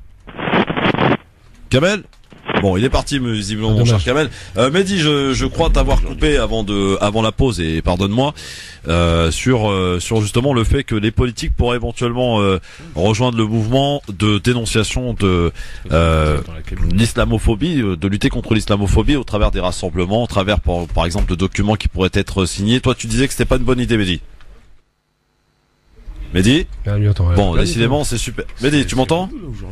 Kamel. Bon, il est parti, visiblement, ah, mon cher Kamel. Euh, Mehdi, je, je crois t'avoir coupé avant de, avant la pause, et pardonne-moi, euh, sur, euh, sur justement le fait que les politiques pourraient éventuellement euh, rejoindre le mouvement de dénonciation de euh, l'islamophobie, de lutter contre l'islamophobie au travers des rassemblements, au travers, par, par exemple, de documents qui pourraient être signés. Toi, tu disais que c'était pas une bonne idée, Mehdi. Mehdi ah, lui, attends, bon, décidément, c'est super. Mehdi, tu m'entends?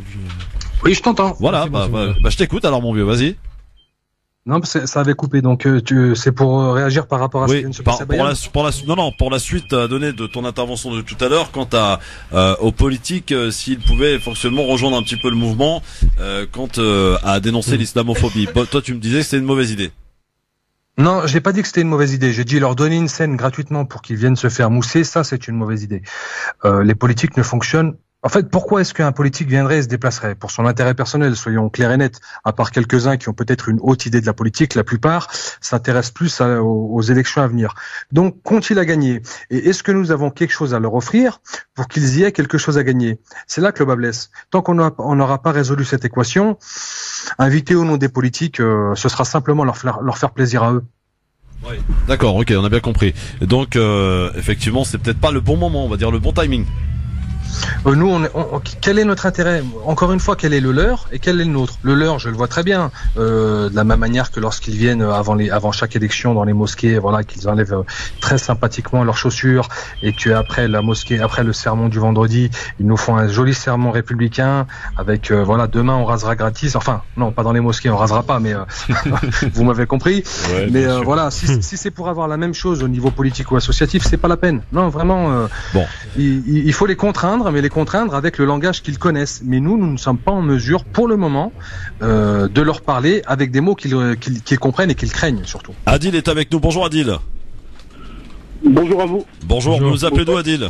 Oui, je t'entends. Voilà, bah, bah, bah, je t'écoute alors, mon vieux, vas-y. Non, ça, ça avait coupé, donc euh, tu, c'est pour euh, réagir par rapport à oui, ce qui vient de se par, passer à pour Bayonne. la, pour la, non, non, pour la suite à donner de ton intervention de tout à l'heure, quant à euh, aux politiques, euh, s'ils pouvaient fonctionnement rejoindre un petit peu le mouvement, euh, quant euh, à dénoncer mmh. l'islamophobie. Bon, toi, tu me disais que c'était une mauvaise idée. Non, j'ai pas dit que c'était une mauvaise idée. J'ai dit leur donner une scène gratuitement pour qu'ils viennent se faire mousser. Ça, c'est une mauvaise idée. Euh, les politiques ne fonctionnent. En fait, pourquoi est-ce qu'un politique viendrait et se déplacerait? Pour son intérêt personnel, soyons clairs et nets. À part quelques-uns qui ont peut-être une haute idée de la politique, la plupart s'intéressent plus à, aux, aux élections à venir. Donc, qu'ont-ils à gagner? Et est-ce que nous avons quelque chose à leur offrir pour qu'ils y aient quelque chose à gagner? C'est là que le bas blesse. Tant qu'on n'aura pas résolu cette équation, inviter au nom des politiques, euh, ce sera simplement leur, leur faire plaisir à eux. Oui. D'accord, ok, on a bien compris. Et donc, euh, effectivement, c'est peut-être pas le bon moment, on va dire le bon timing. Euh, nous, on, on, quel est notre intérêt? Encore une fois, quel est le leur et quel est le nôtre? Le leur, je le vois très bien, euh, de la même manière que lorsqu'ils viennent avant, les, avant chaque élection dans les mosquées, voilà, qu'ils enlèvent euh, très sympathiquement leurs chaussures et que après la mosquée, après le sermon du vendredi, ils nous font un joli sermon républicain avec, euh, voilà, demain on rasera gratis. Enfin, non, pas dans les mosquées, on rasera pas, mais euh, vous m'avez compris. Ouais, mais euh, voilà, si, si c'est pour avoir la même chose au niveau politique ou associatif, c'est pas la peine. Non, vraiment, euh, bon, il, il faut les contraindre. Mais les contraindre avec le langage qu'ils connaissent. Mais nous, nous ne sommes pas en mesure, pour le moment, euh, de leur parler avec des mots qu'ils, qu'ils, qu'ils comprennent et qu'ils craignent, surtout. Adil est avec nous. Bonjour Adil. Bonjour à vous. Bonjour, vous nous appelez d'où Adil?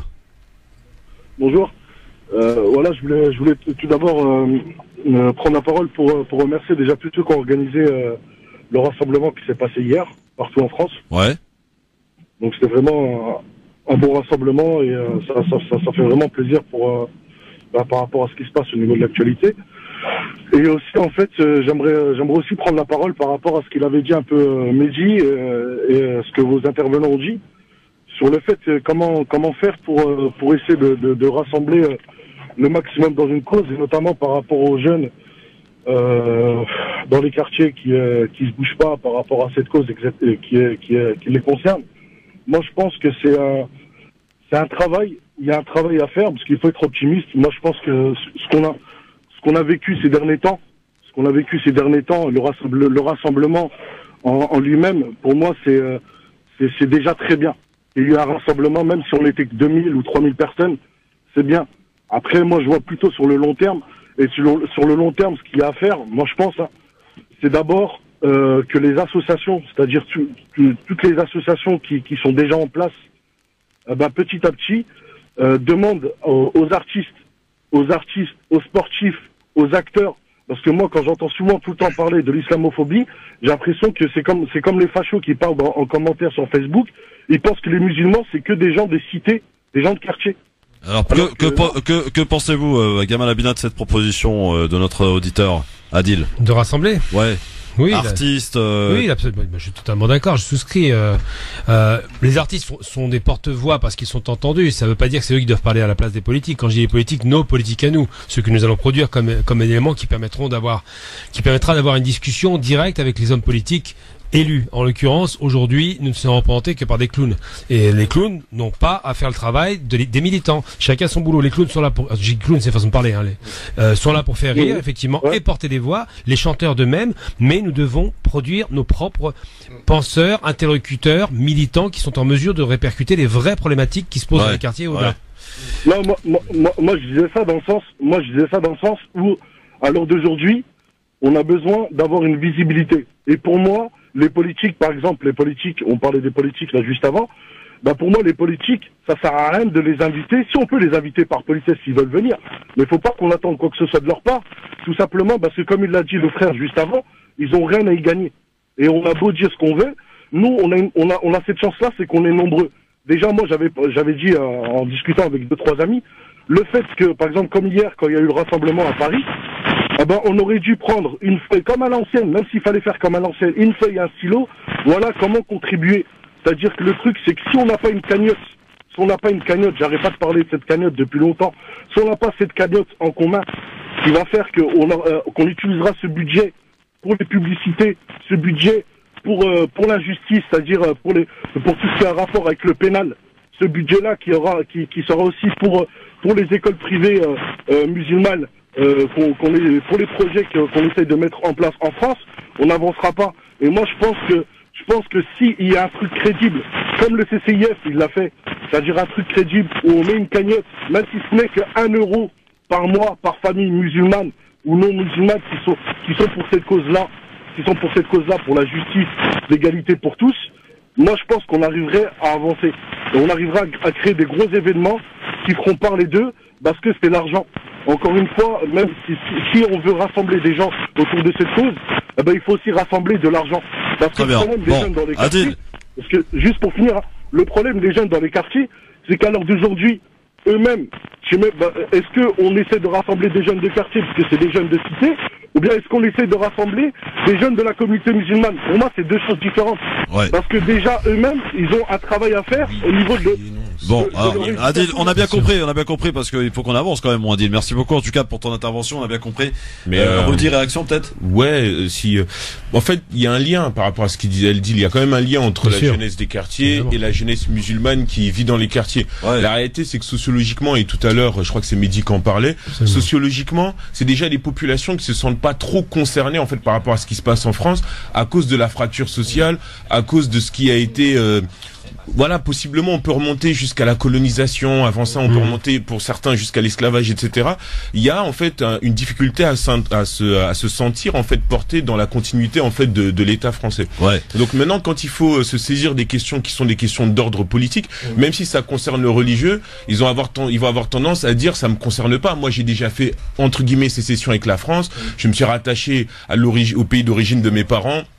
Bonjour. Euh, voilà, je voulais, je voulais tout d'abord euh, euh, prendre la parole pour, pour remercier déjà tous ceux qui ont organisé euh, le rassemblement qui s'est passé hier, partout en France. Ouais. Donc c'était vraiment... Euh, un bon rassemblement et euh, ça, ça, ça, ça fait vraiment plaisir pour euh, bah, par rapport à ce qui se passe au niveau de l'actualité. Et aussi, en fait, euh, j'aimerais, j'aimerais aussi prendre la parole par rapport à ce qu'il avait dit un peu euh, Mehdi euh, et euh, ce que vos intervenants ont dit sur le fait euh, comment comment faire pour euh, pour essayer de, de, de rassembler euh, le maximum dans une cause, et notamment par rapport aux jeunes euh, dans les quartiers qui euh, qui se bougent pas par rapport à cette cause exact, qui qui, qui qui les concerne. Moi, je pense que c'est un c'est un travail. Il y a un travail à faire parce qu'il faut être optimiste. Moi, je pense que ce qu'on a ce qu'on a vécu ces derniers temps, ce qu'on a vécu ces derniers temps, le, rassemble, le rassemblement en, en lui-même, pour moi, c'est euh, c'est c'est déjà très bien. Il y a eu un rassemblement, même si on était que deux mille ou trois mille personnes, c'est bien. Après, moi, je vois plutôt sur le long terme. Et sur le, sur le long terme, ce qu'il y a à faire, moi, je pense, hein, c'est d'abord euh, que les associations, c'est-à-dire tu, tu, toutes les associations qui, qui sont déjà en place, euh, ben, petit à petit, euh, demandent aux, aux artistes, aux artistes, aux sportifs, aux acteurs. Parce que moi, quand j'entends souvent tout le temps parler de l'islamophobie, j'ai l'impression que c'est comme c'est comme les fachos qui parlent en, en commentaire sur Facebook. Ils pensent que les musulmans, c'est que des gens des cités, des gens de quartier. Alors, Alors que, que, que, que pensez-vous, euh, Gamal Abina, de cette proposition euh, de notre auditeur Adil? De rassembler? Ouais. Oui, artistes. Euh... Oui, absolument. Je suis totalement d'accord. Je souscris. Euh, euh, les artistes sont, sont des porte-voix parce qu'ils sont entendus. Ça ne veut pas dire que c'est eux qui doivent parler à la place des politiques. Quand je dis les politiques, nos politiques à nous, ceux que nous allons produire comme comme éléments qui permettront d'avoir, qui permettra d'avoir une discussion directe avec les hommes politiques élus. En l'occurrence, aujourd'hui, nous ne sommes représentés que par des clowns. Et les clowns n'ont pas à faire le travail de, des militants. Chacun son boulot. Les clowns sont là pour... Je dis clowns, c'est façon de parler. Hein, les, euh, sont là pour faire rire, effectivement, ouais. Et porter des voix. Les chanteurs d'eux-mêmes. Mais nous devons produire nos propres penseurs, interlocuteurs, militants qui sont en mesure de répercuter les vraies problématiques qui se posent ouais. dans les quartiers au-delà. Ouais. Non, moi, moi, moi, moi, je disais ça dans le sens... Moi, je disais ça dans le sens où, à l'heure d'aujourd'hui, on a besoin d'avoir une visibilité. Et pour moi... Les politiques, par exemple, les politiques, on parlait des politiques là juste avant, bah pour moi les politiques, ça sert à rien de les inviter, si on peut les inviter par politesse s'ils veulent venir, mais il faut pas qu'on attende quoi que ce soit de leur part, tout simplement parce que comme il l'a dit le frère juste avant, ils ont rien à y gagner. Et on a beau dire ce qu'on veut, nous on a une, on a on a cette chance-là, c'est qu'on est nombreux. Déjà moi j'avais j'avais dit euh, en discutant avec deux trois amis, le fait que par exemple comme hier quand il y a eu le rassemblement à Paris, eh ben, on aurait dû prendre une feuille comme à l'ancienne, même s'il fallait faire comme à l'ancienne, une feuille et un stylo. Voilà comment contribuer. C'est-à-dire que le truc, c'est que si on n'a pas une cagnotte, si on n'a pas une cagnotte, j'arrête pas de parler de cette cagnotte depuis longtemps, si on n'a pas cette cagnotte en commun, qui va faire qu'on euh, qu'on utilisera ce budget pour les publicités, ce budget pour euh, pour l'injustice, c'est-à-dire pour les pour tout ce qui a un rapport avec le pénal, ce budget-là qui aura qui, qui sera aussi pour pour les écoles privées euh, euh, musulmanes. Euh, qu'on, qu'on est, pour les projets qu'on essaye de mettre en place en France, on n'avancera pas. Et moi, je pense que, je pense que s'il y a un truc crédible, comme le C C I F, il l'a fait, c'est-à-dire un truc crédible où on met une cagnotte, même si ce n'est que un euro par mois par famille musulmane ou non musulmane qui sont, qui sont pour cette cause-là, qui sont pour cette cause-là, pour la justice, l'égalité pour tous, moi, je pense qu'on arriverait à avancer. Et on arrivera à créer des gros événements qui feront parler d'eux parce que c'est l'argent. Encore une fois, même si, si, si on veut rassembler des gens autour de cette cause, eh ben, il faut aussi rassembler de l'argent. Parce que le problème des bon. jeunes dans les quartiers, Adil. Parce que, juste pour finir, hein, le problème des jeunes dans les quartiers, c'est qu'à l'heure d'aujourd'hui, eux-mêmes, bah, est-ce qu'on essaie de rassembler des jeunes de quartier parce que c'est des jeunes de cité, ou bien est-ce qu'on essaie de rassembler des jeunes de la communauté musulmane? Pour moi, c'est deux choses différentes. Ouais. Parce que déjà, eux-mêmes, ils ont un travail à faire au niveau de... Bon, alors, Adil, on a bien compris, on a bien compris parce qu'il faut qu'on avance quand même, mon Adil. Merci beaucoup en tout cas pour ton intervention, on a bien compris. Mais euh, redis réaction peut-être. Ouais, euh, si. Euh, en fait, il y a un lien par rapport à ce qu'il disait Adil. Il y a quand même un lien entre bien la sûr. jeunesse des quartiers Évidemment. et la jeunesse musulmane qui vit dans les quartiers. Ouais. La réalité, c'est que sociologiquement, et tout à l'heure, je crois que c'est Mehdi qui en parlait, c'est sociologiquement, c'est déjà des populations qui se sentent pas trop concernées en fait par rapport à ce qui se passe en France à cause de la fracture sociale, à cause de ce qui a été euh, voilà, possiblement on peut remonter jusqu'à la colonisation, avant ça on mmh. peut remonter pour certains jusqu'à l'esclavage, et cetera. Il y a en fait un, une difficulté à, à, se, à se sentir en fait porté dans la continuité en fait de, de l'État français. Ouais. Donc maintenant quand il faut se saisir des questions qui sont des questions d'ordre politique, mmh. même si ça concerne le religieux, ils vont avoir ils vont avoir tendance à dire ça me concerne pas. Moi j'ai déjà fait entre guillemets sécession avec la France, mmh. je me suis rattaché à l'origine, au pays d'origine de mes parents.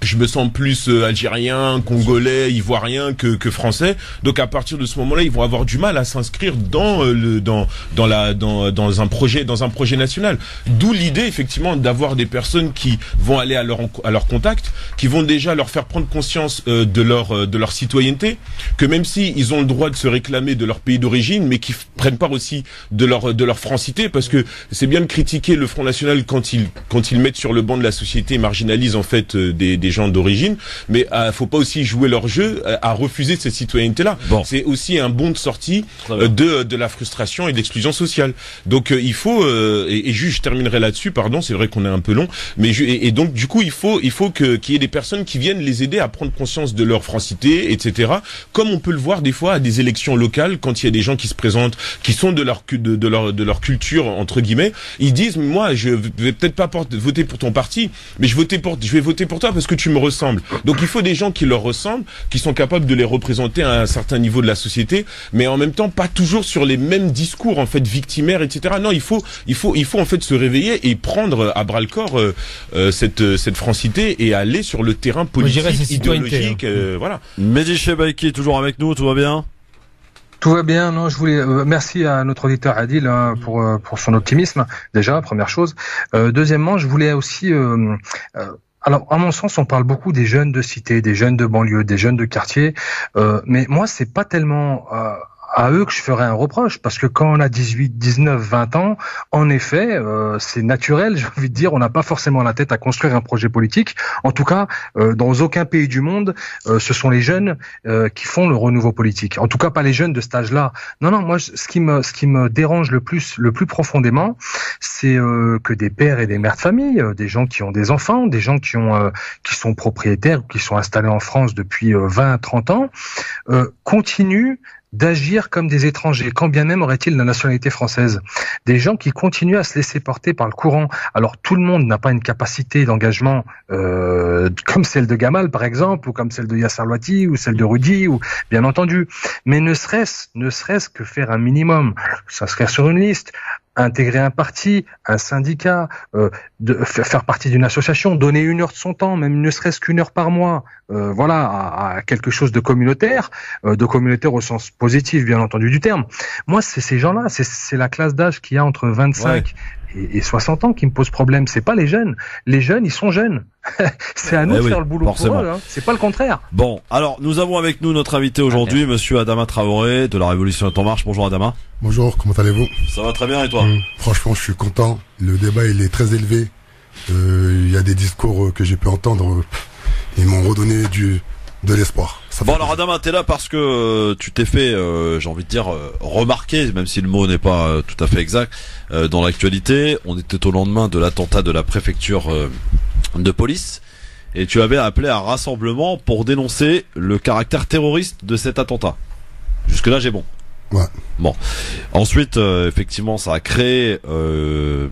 je me sens plus euh, algérien, congolais, ivoirien que, que français. Donc à partir de ce moment-là, ils vont avoir du mal à s'inscrire dans euh, le dans dans la dans dans un projet dans un projet national. D'où l'idée effectivement d'avoir des personnes qui vont aller à leur à leur contact, qui vont déjà leur faire prendre conscience euh, de leur euh, de leur citoyenneté, que même si ils ont le droit de se réclamer de leur pays d'origine, mais qui prennent part aussi de leur de leur francité, parce que c'est bien de critiquer le Front National quand ils quand ils mettent sur le banc de la société et marginalisent en fait euh, des des gens d'origine, mais euh, faut pas aussi jouer leur jeu euh, à refuser cette citoyenneté-là. Bon. C'est aussi un bon de sortie euh, de de la frustration et de l'exclusion sociale. Donc euh, il faut euh, et, et juste je terminerai là-dessus. Pardon, c'est vrai qu'on est un peu long, mais je, et, et donc du coup il faut il faut que qu'il y ait des personnes qui viennent les aider à prendre conscience de leur francité, et cetera. Comme on peut le voir des fois à des élections locales, quand il y a des gens qui se présentent, qui sont de leur de, de leur de leur culture entre guillemets, ils disent moi je vais peut-être pas voter pour ton parti, mais je voter pour je vais voter pour toi parce que tu me ressembles. Donc il faut des gens qui leur ressemblent, qui sont capables de les représenter à un certain niveau de la société, mais en même temps pas toujours sur les mêmes discours en fait victimaires, et cetera. Non, il faut il faut il faut en fait se réveiller et prendre à bras le corps euh, euh, cette cette francité et aller sur le terrain politique, idéologique, hein. euh, voilà. Mehdi Chebaiki toujours avec nous, tout va bien? Tout va bien. Non, je voulais euh, merci à notre auditeur Adil hein, pour euh, pour son optimisme déjà, première chose. Euh, deuxièmement, je voulais aussi euh, euh, alors, à mon sens, on parle beaucoup des jeunes de cité, des jeunes de banlieue, des jeunes de quartier, euh, mais moi, c'est pas tellement euh, à eux que je ferais un reproche, parce que quand on a dix-huit, dix-neuf, vingt ans, en effet, euh, c'est naturel, j'ai envie de dire, on n'a pas forcément la tête à construire un projet politique. En tout cas, euh, dans aucun pays du monde, euh, ce sont les jeunes euh, qui font le renouveau politique. En tout cas, pas les jeunes de cet âge-là. Non, non, moi, ce qui me, ce qui me dérange le plus, le plus profondément, c'est euh, que des pères et des mères de famille, euh, des gens qui ont des enfants, des gens qui ont, euh, qui sont propriétaires, qui sont installés en France depuis euh, vingt, trente ans, euh, continuent d'agir comme des étrangers, quand bien même aurait-il la nationalité française. Des gens qui continuent à se laisser porter par le courant. Alors tout le monde n'a pas une capacité d'engagement euh, comme celle de Gamal par exemple, ou comme celle de Yasser Louati, ou celle de Rudy, ou bien entendu. Mais ne serait-ce, ne serait-ce que faire un minimum, s'inscrire sur une liste, intégrer un parti, un syndicat, euh, de faire partie d'une association, donner une heure de son temps, même ne serait-ce qu'une heure par mois, euh, voilà, à, à quelque chose de communautaire, euh, de communautaire au sens positif, bien entendu du terme. Moi, c'est ces gens-là, c'est, c'est la classe d'âge qui a entre vingt-cinq ouais. et, et soixante ans qui me pose problème. C'est pas les jeunes. Les jeunes, ils sont jeunes. C'est à nous eh de oui, faire le boulot forcément. Pour eux, hein. C'est pas le contraire. Bon, alors nous avons avec nous notre invité aujourd'hui, monsieur Adama Traoré de la Révolution est en marche. Bonjour Adama. Bonjour, comment allez-vous? Ça va très bien et toi? mmh, Franchement, je suis content. Le débat il est très élevé. Il euh, y a des discours que j'ai pu entendre. Ils m'ont redonné du de l'espoir. Ça bon alors Adama, t'es là parce que euh, tu t'es fait, euh, j'ai envie de dire, euh, remarquer, même si le mot n'est pas euh, tout à fait exact, euh, dans l'actualité. On était au lendemain de l'attentat de la préfecture euh, de police et tu avais appelé à un rassemblement pour dénoncer le caractère terroriste de cet attentat. Jusque là j'ai bon. Ouais. Bon. Ensuite, euh, effectivement, ça a créé. Euh,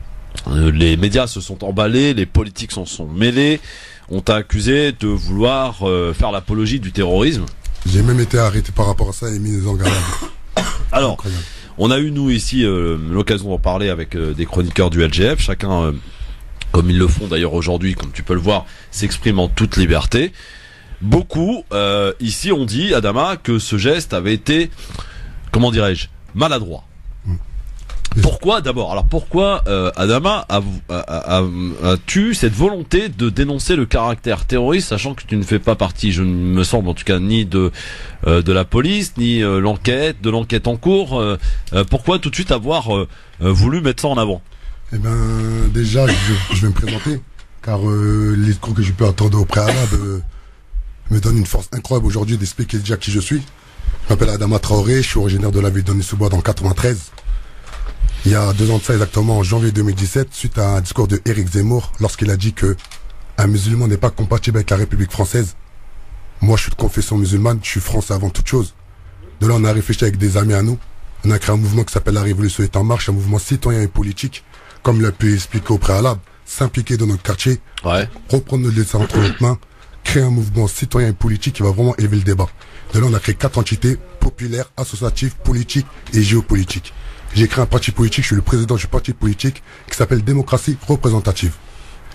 les médias se sont emballés, les politiques s'en sont mêlés. On t'a accusé de vouloir euh, faire l'apologie du terrorisme. J'ai même été arrêté par rapport à ça et mis en garde. Alors, incroyable. On a eu nous ici euh, l'occasion d'en parler avec euh, des chroniqueurs du L G F. Chacun, euh, comme ils le font d'ailleurs aujourd'hui, comme tu peux le voir, s'exprime en toute liberté. Beaucoup euh, ici ont dit, Adama, que ce geste avait été, comment dirais-je, maladroit. Mmh. Pourquoi d'abord? Alors pourquoi euh, Adama as-tu cette volonté de dénoncer le caractère terroriste, sachant que tu ne fais pas partie, je me semble en tout cas, ni de euh, de la police, ni euh, l'enquête, de l'enquête en cours. Euh, euh, pourquoi tout de suite avoir euh, voulu mettre ça en avant? Eh ben déjà, je, je vais me présenter, car euh, les discours que je peux entendre au préalable euh, me donnent une force incroyable aujourd'hui d'expliquer déjà qui je suis. Je m'appelle Adama Traoré, je suis originaire de la ville d'Onissobois dans le quatre-vingt-treize. Il y a deux ans de ça exactement, en janvier deux mille dix-sept, suite à un discours de Éric Zemmour, lorsqu'il a dit que un musulman n'est pas compatible avec la République française. Moi, je suis de confession musulmane, je suis français avant toute chose. De là, on a réfléchi avec des amis à nous. On a créé un mouvement qui s'appelle La Révolution est en marche, un mouvement citoyen et politique, comme il a pu expliquer au préalable, s'impliquer dans notre quartier, ouais. reprendre le destin entre notre mains, créer un mouvement citoyen et politique qui va vraiment élever le débat. De là, on a créé quatre entités, populaires, associatives, politiques et géopolitiques. J'ai créé un parti politique, je suis le président du parti politique qui s'appelle Démocratie Représentative.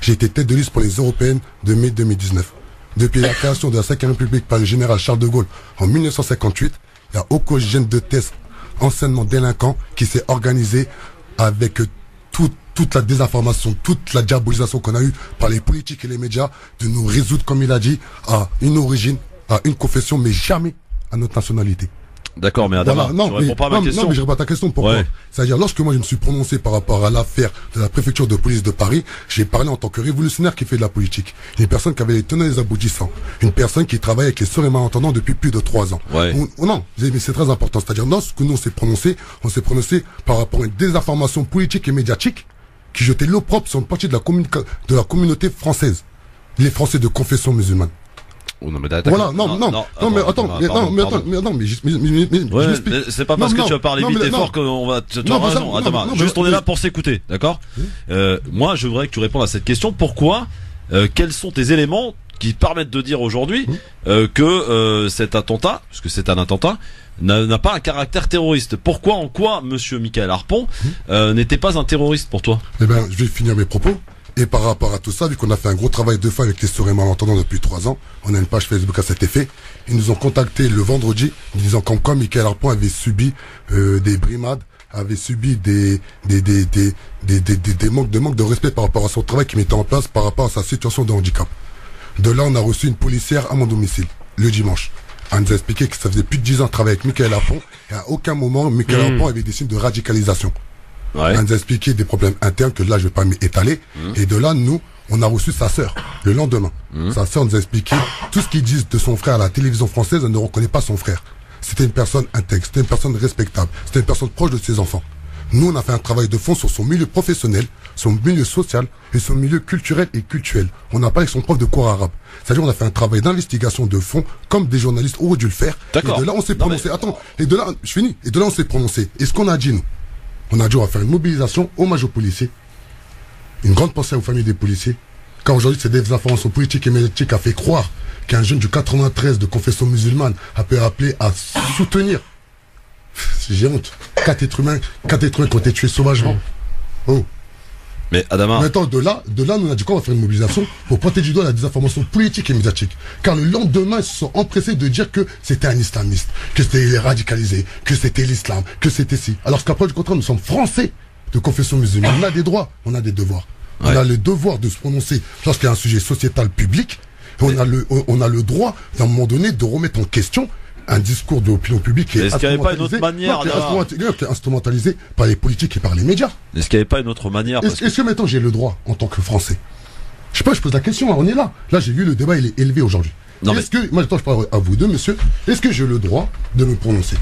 J'ai été tête de liste pour les européennes de mai deux mille dix-neuf. Depuis la création de la cinquième République par le général Charles de Gaulle en mille neuf cent cinquante-huit, il n'y a aucun gène de test anciennement délinquant qui s'est organisé avec tout, toute la désinformation, toute la diabolisation qu'on a eue par les politiques et les médias de nous résoudre, comme il a dit, à une origine, à une confession, mais jamais à notre nationalité. D'accord, mais Adama, voilà, non, tu réponds mais, pas à ma non, question. Non, mais je réponds à ta question. Pourquoi? Ouais. C'est-à-dire, lorsque moi je me suis prononcé par rapport à l'affaire de la préfecture de police de Paris, j'ai parlé en tant que révolutionnaire qui fait de la politique. Une personne qui avait les tenants et les aboutissants. Une personne qui travaille avec les sourds et malentendants depuis plus de trois ans. Ouais. On, non, mais c'est très important. C'est-à-dire, lorsque nous on s'est prononcé, on s'est prononcé par rapport à une désinformation politique et médiatique qui jetait l'opprobre sur une partie de la, de la communauté française. Les Français de confession musulmane. Oh non, mais voilà, non, non, non, non, attends, mais attends, mais, pardon, non, mais attends, mais non, mais, mais, mais, mais ouais, c'est pas parce non, que non, tu vas parler vite et fort qu'on va, tu as raison, Adama. Juste, on est là pour s'écouter, d'accord? Euh, moi, je voudrais que tu répondes à cette question. Pourquoi, euh, quels sont tes éléments qui permettent de dire aujourd'hui, euh, que, euh, cet attentat, parce que c'est un attentat, n'a pas un caractère terroriste? Pourquoi, en quoi, monsieur Michaël Harpon, euh, n'était pas un terroriste pour toi? Eh ben, je vais finir mes propos. Et par rapport à tout ça, vu qu'on a fait un gros travail de fond avec les sourds et malentendants depuis trois ans, on a une page Facebook à cet effet. Ils nous ont contacté le vendredi, disant comme quoi Michaël Harpon avait subi euh, des brimades, avait subi des des des des des, des, des, des manques de manque de respect par rapport à son travail qu'il mettait en place, par rapport à sa situation de handicap. De là, on a reçu une policière à mon domicile le dimanche. Elle nous a expliqué que ça faisait plus de dix ans de travail avec Michaël Harpon, et à aucun moment Michaël mmh. Harpon avait des signes de radicalisation. Ouais. Elle nous a expliqué des problèmes internes que là je vais pas m'étaler. Mmh. Et de là, nous, on a reçu sa sœur le lendemain. Mmh. Sa sœur nous a expliqué tout ce qu'ils disent de son frère à la télévision française. Elle ne reconnaît pas son frère. C'était une personne intègre, c'était une personne respectable, c'était une personne proche de ses enfants. Nous, on a fait un travail de fond sur son milieu professionnel, son milieu social et son milieu culturel et cultuel. On a parlé avec son prof de cours arabe. C'est-à-dire, on a fait un travail d'investigation de fond, comme des journalistes auraient dû le faire. Et de là, on s'est prononcé. Mais... Attends, et de là, je finis. Et de là, on s'est prononcé. Et ce qu'on a dit, nous, on a dit, on va faire une mobilisation, hommage aux policiers. Une grande pensée aux familles des policiers. Quand aujourd'hui, ces désinformations politiques et médiatiques a fait croire qu'un jeune du quatre-vingt-treize de confession musulmane a pu appeler à soutenir. J'ai honte. Quatre êtres humains, quatre êtres humains qui ont été tués sauvagement. Oh. Mais Adama. Maintenant, de là, de là, nous on a dit qu'on va faire une mobilisation pour pointer du doigt la désinformation politique et médiatique. Car le lendemain, ils se sont empressés de dire que c'était un islamiste, que c'était radicalisé, que c'était l'islam, que c'était ci. Alors qu'après, du contraire, nous sommes français de confession musulmane. On a des droits, on a des devoirs. Ouais. On a le devoir de se prononcer lorsqu'il y a un sujet sociétal public. Et on a le, on a le droit, à un moment donné, de remettre en question un discours de l'opinion publique qui est, est-ce qu'il n'y avait pas une autre manière non, qui, est instrumentalisé, qui est instrumentalisé par les politiques et par les médias. Est-ce qu'il n'y avait pas une autre manière? Est-ce, est-ce que maintenant j'ai le droit en tant que Français? Je sais pas, je pose la question, on est là. Là, j'ai vu le débat, il est élevé aujourd'hui. Non, est-ce mais... que, moi, je parle à vous deux, monsieur, est-ce que j'ai le droit de me prononcer?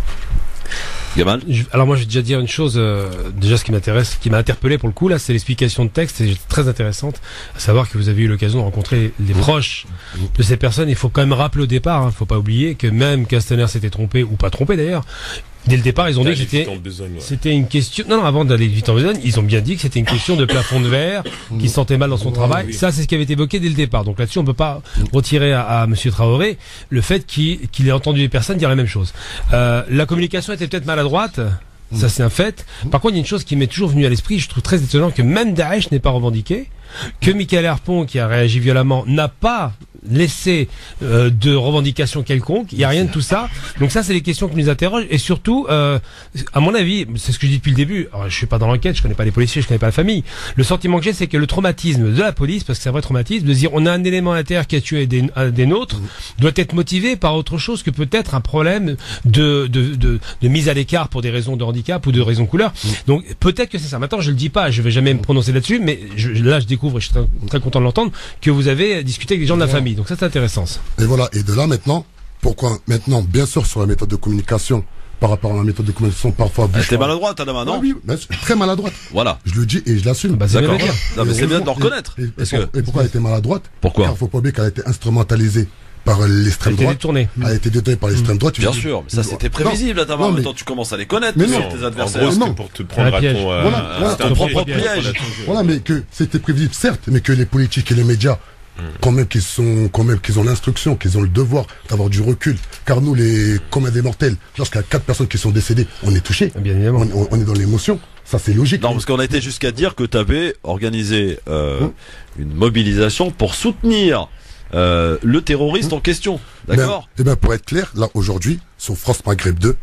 Gamal. Alors moi je vais déjà dire une chose, euh, déjà ce qui m'intéresse, qui m'a interpellé pour le coup là, c'est l'explication de texte, c'est très intéressante, à savoir que vous avez eu l'occasion de rencontrer les proches de ces personnes. Il faut quand même rappeler au départ, il hein, faut pas oublier que même Castaner s'était trompé, ou pas trompé d'ailleurs, dès le départ ils ont dit que c'était, besogne, ouais. c'était une question, non non avant d'aller vite en besogne, ils ont bien dit que c'était une question de plafond de verre, qui se sentait mal dans son ouais, travail, oui. Ça c'est ce qui avait été évoqué dès le départ, donc là-dessus on peut pas retirer à, à Monsieur Traoré le fait qu'il, qu'il ait entendu des personnes dire la même chose. Euh, la communication était peut-être maladroite, ça c'est un fait. Par contre il y a une chose qui m'est toujours venue à l'esprit, je trouve très étonnant que même Daesh n'ait pas revendiqué, que Michaël Harpon qui a réagi violemment n'a pas laissé euh, de revendication quelconque, il n'y a rien de tout ça. Donc ça c'est les questions qui nous interrogent et surtout euh, à mon avis, c'est ce que je dis depuis le début, alors, je suis pas dans l'enquête, je connais pas les policiers, je connais pas la famille, le sentiment que j'ai c'est que le traumatisme de la police, parce que c'est un vrai traumatisme, de dire on a un élément intérieur qui a tué des, des nôtres, doit être motivé par autre chose que peut-être un problème de, de, de, de mise à l'écart pour des raisons de handicap ou de raisons de couleur. Donc peut-être que c'est ça. Maintenant je le dis pas, je vais jamais me prononcer là-dessus, mais je, là je découvre, et je suis très, très content de l'entendre, que vous avez discuté avec des gens de la famille. Donc ça c'est intéressant. Et voilà, et de là maintenant, pourquoi maintenant, bien sûr sur la méthode de communication, par rapport à la méthode de communication parfois... Elle était maladroite, Adama, non? Ah, oui, mais très maladroite. Voilà. Je le dis et je l'assume. Bah, d'accord. Non, mais c'est bien de le reconnaître. Et, et, que... et pourquoi elle était maladroite? Pourquoi? Car il faut pas oublier qu'elle a été instrumentalisée par l'extrême droite. Détournée. Elle a été détournée par l'extrême droite. Bien sûr, mais ça c'était prévisible, Adama. En même temps, tu commences à les connaître, mais non, tes adversaires. En gros, c'était pour te prendre à ton, euh, voilà, voilà, ton propre piège. Voilà, mais que c'était prévisible, certes, mais que les politiques et les médias quand même qu'ils sont, quand même qu'ils ont l'instruction, qu'ils ont le devoir d'avoir du recul. Car nous, les communs des mortels, lorsqu'il y a quatre personnes qui sont décédées, on est touchés. Bien évidemment. On, on, on est dans l'émotion. Ça, c'est logique. Non, parce qu'on a été jusqu'à dire que tu avais organisé euh, hum. une mobilisation pour soutenir euh, le terroriste hum. en question. D'accord ? Eh bien, pour être clair, là, aujourd'hui, sur France Maghreb deux,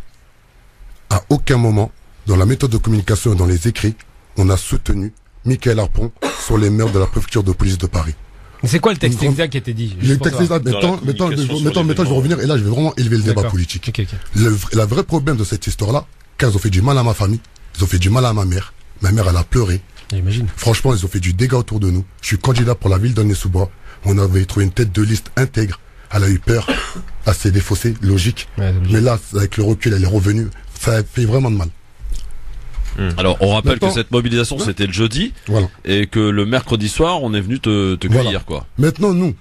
à aucun moment, dans la méthode de communication et dans les écrits, on a soutenu Mickaël Harpon sur les meurtres de la préfecture de police de Paris. C'est quoi le texte grande... exact qui a été dit? Le texte exact, maintenant, maintenant, maintenant, maintenant, je vais revenir et là, je vais vraiment élever le débat politique. Okay, okay. Le, la vraie problème de cette histoire-là, quand ils ont fait du mal à ma famille, ils ont fait du mal à ma mère. Ma mère, elle a pleuré. J'imagine. Franchement, ils ont fait du dégât autour de nous. Je suis candidat pour la ville d'Aulnay-sous-Bois. On avait trouvé une tête de liste intègre. Elle a eu peur. Elle s'est défaussée, logique. Ouais, mais là, avec le recul, elle est revenue. Ça a fait vraiment de mal. Alors, on rappelle Maintenant, que cette mobilisation, ouais. c'était le jeudi, voilà. et que le mercredi soir, on est venu te, te cueillir, voilà. quoi. Maintenant, nous,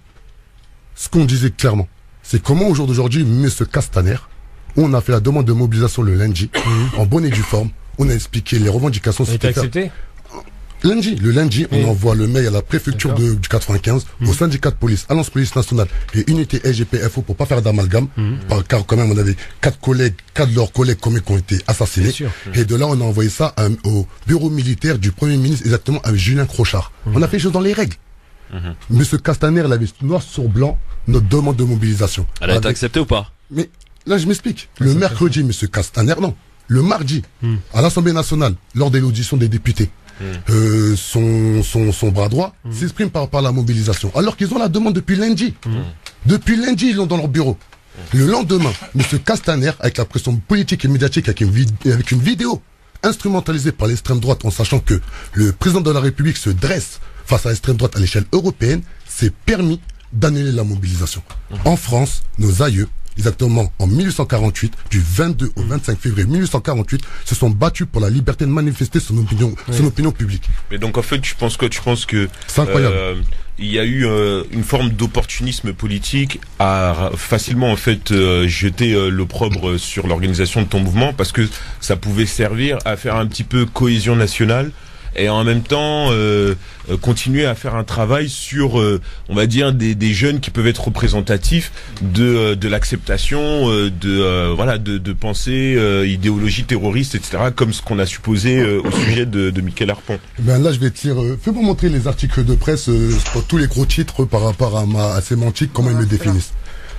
ce qu'on disait clairement, c'est comment au jour d'aujourd'hui, monsieur Castaner, on a fait la demande de mobilisation le lundi, mmh. en bonne et due forme, on a expliqué les revendications. Ça a été accepté ? Lundi, le lundi, mmh. on envoie le mail à la préfecture de, du quatre-vingt-quinze, mmh. au syndicat de police, à l'Alliance Police Nationale et unité S G P F O pour pas faire d'amalgame, mmh. car quand même on avait quatre collègues, quatre de leurs collègues communs qui ont été assassinés. Et de là on a envoyé ça à, au bureau militaire du Premier ministre, exactement avec Julien Crochard. Mmh. On a fait les choses dans les règles. Mmh. Monsieur Castaner, il avait noir sur blanc notre demande de mobilisation. Elle a avec... été acceptée ou pas? Mais là je m'explique. Le mercredi, monsieur Castaner, non. Le mardi, mmh. à l'Assemblée nationale, lors de l'audition des députés, Mmh. Euh, son, son, son bras droit mmh. s'exprime par rapport à la mobilisation. Alors qu'ils ont la demande depuis lundi. Mmh. Depuis lundi, ils l'ont dans leur bureau. Mmh. Le lendemain, M. Castaner, avec la pression politique et médiatique, avec une, vid avec une vidéo instrumentalisée par l'extrême droite, en sachant que le président de la République se dresse face à l'extrême droite à l'échelle européenne, s'est permis d'annuler la mobilisation. Mmh. En France, nos aïeux, exactement en mille huit cent quarante-huit, du vingt-deux au vingt-cinq février mille huit cent quarante-huit, se sont battus pour la liberté de manifester son opinion, oui. son opinion publique. Mais donc en fait, tu penses que tu penses que c'est incroyable. Euh, il y a eu euh, une forme d'opportunisme politique à facilement en fait euh, jeter euh, l'opprobre sur l'organisation de ton mouvement parce que ça pouvait servir à faire un petit peu cohésion nationale. Et en même temps euh, euh, continuer à faire un travail sur, euh, on va dire, des, des jeunes qui peuvent être représentatifs de, euh, de l'acceptation euh, de, euh, voilà, de, de pensées, euh, idéologie terroriste, et cetera, comme ce qu'on a supposé euh, au sujet de, de Mickaël Harpon. Ben là, je vais te dire, euh, fais-moi montrer les articles de presse, euh, pour tous les gros titres par rapport à ma à sémantique, comment ils me définissent.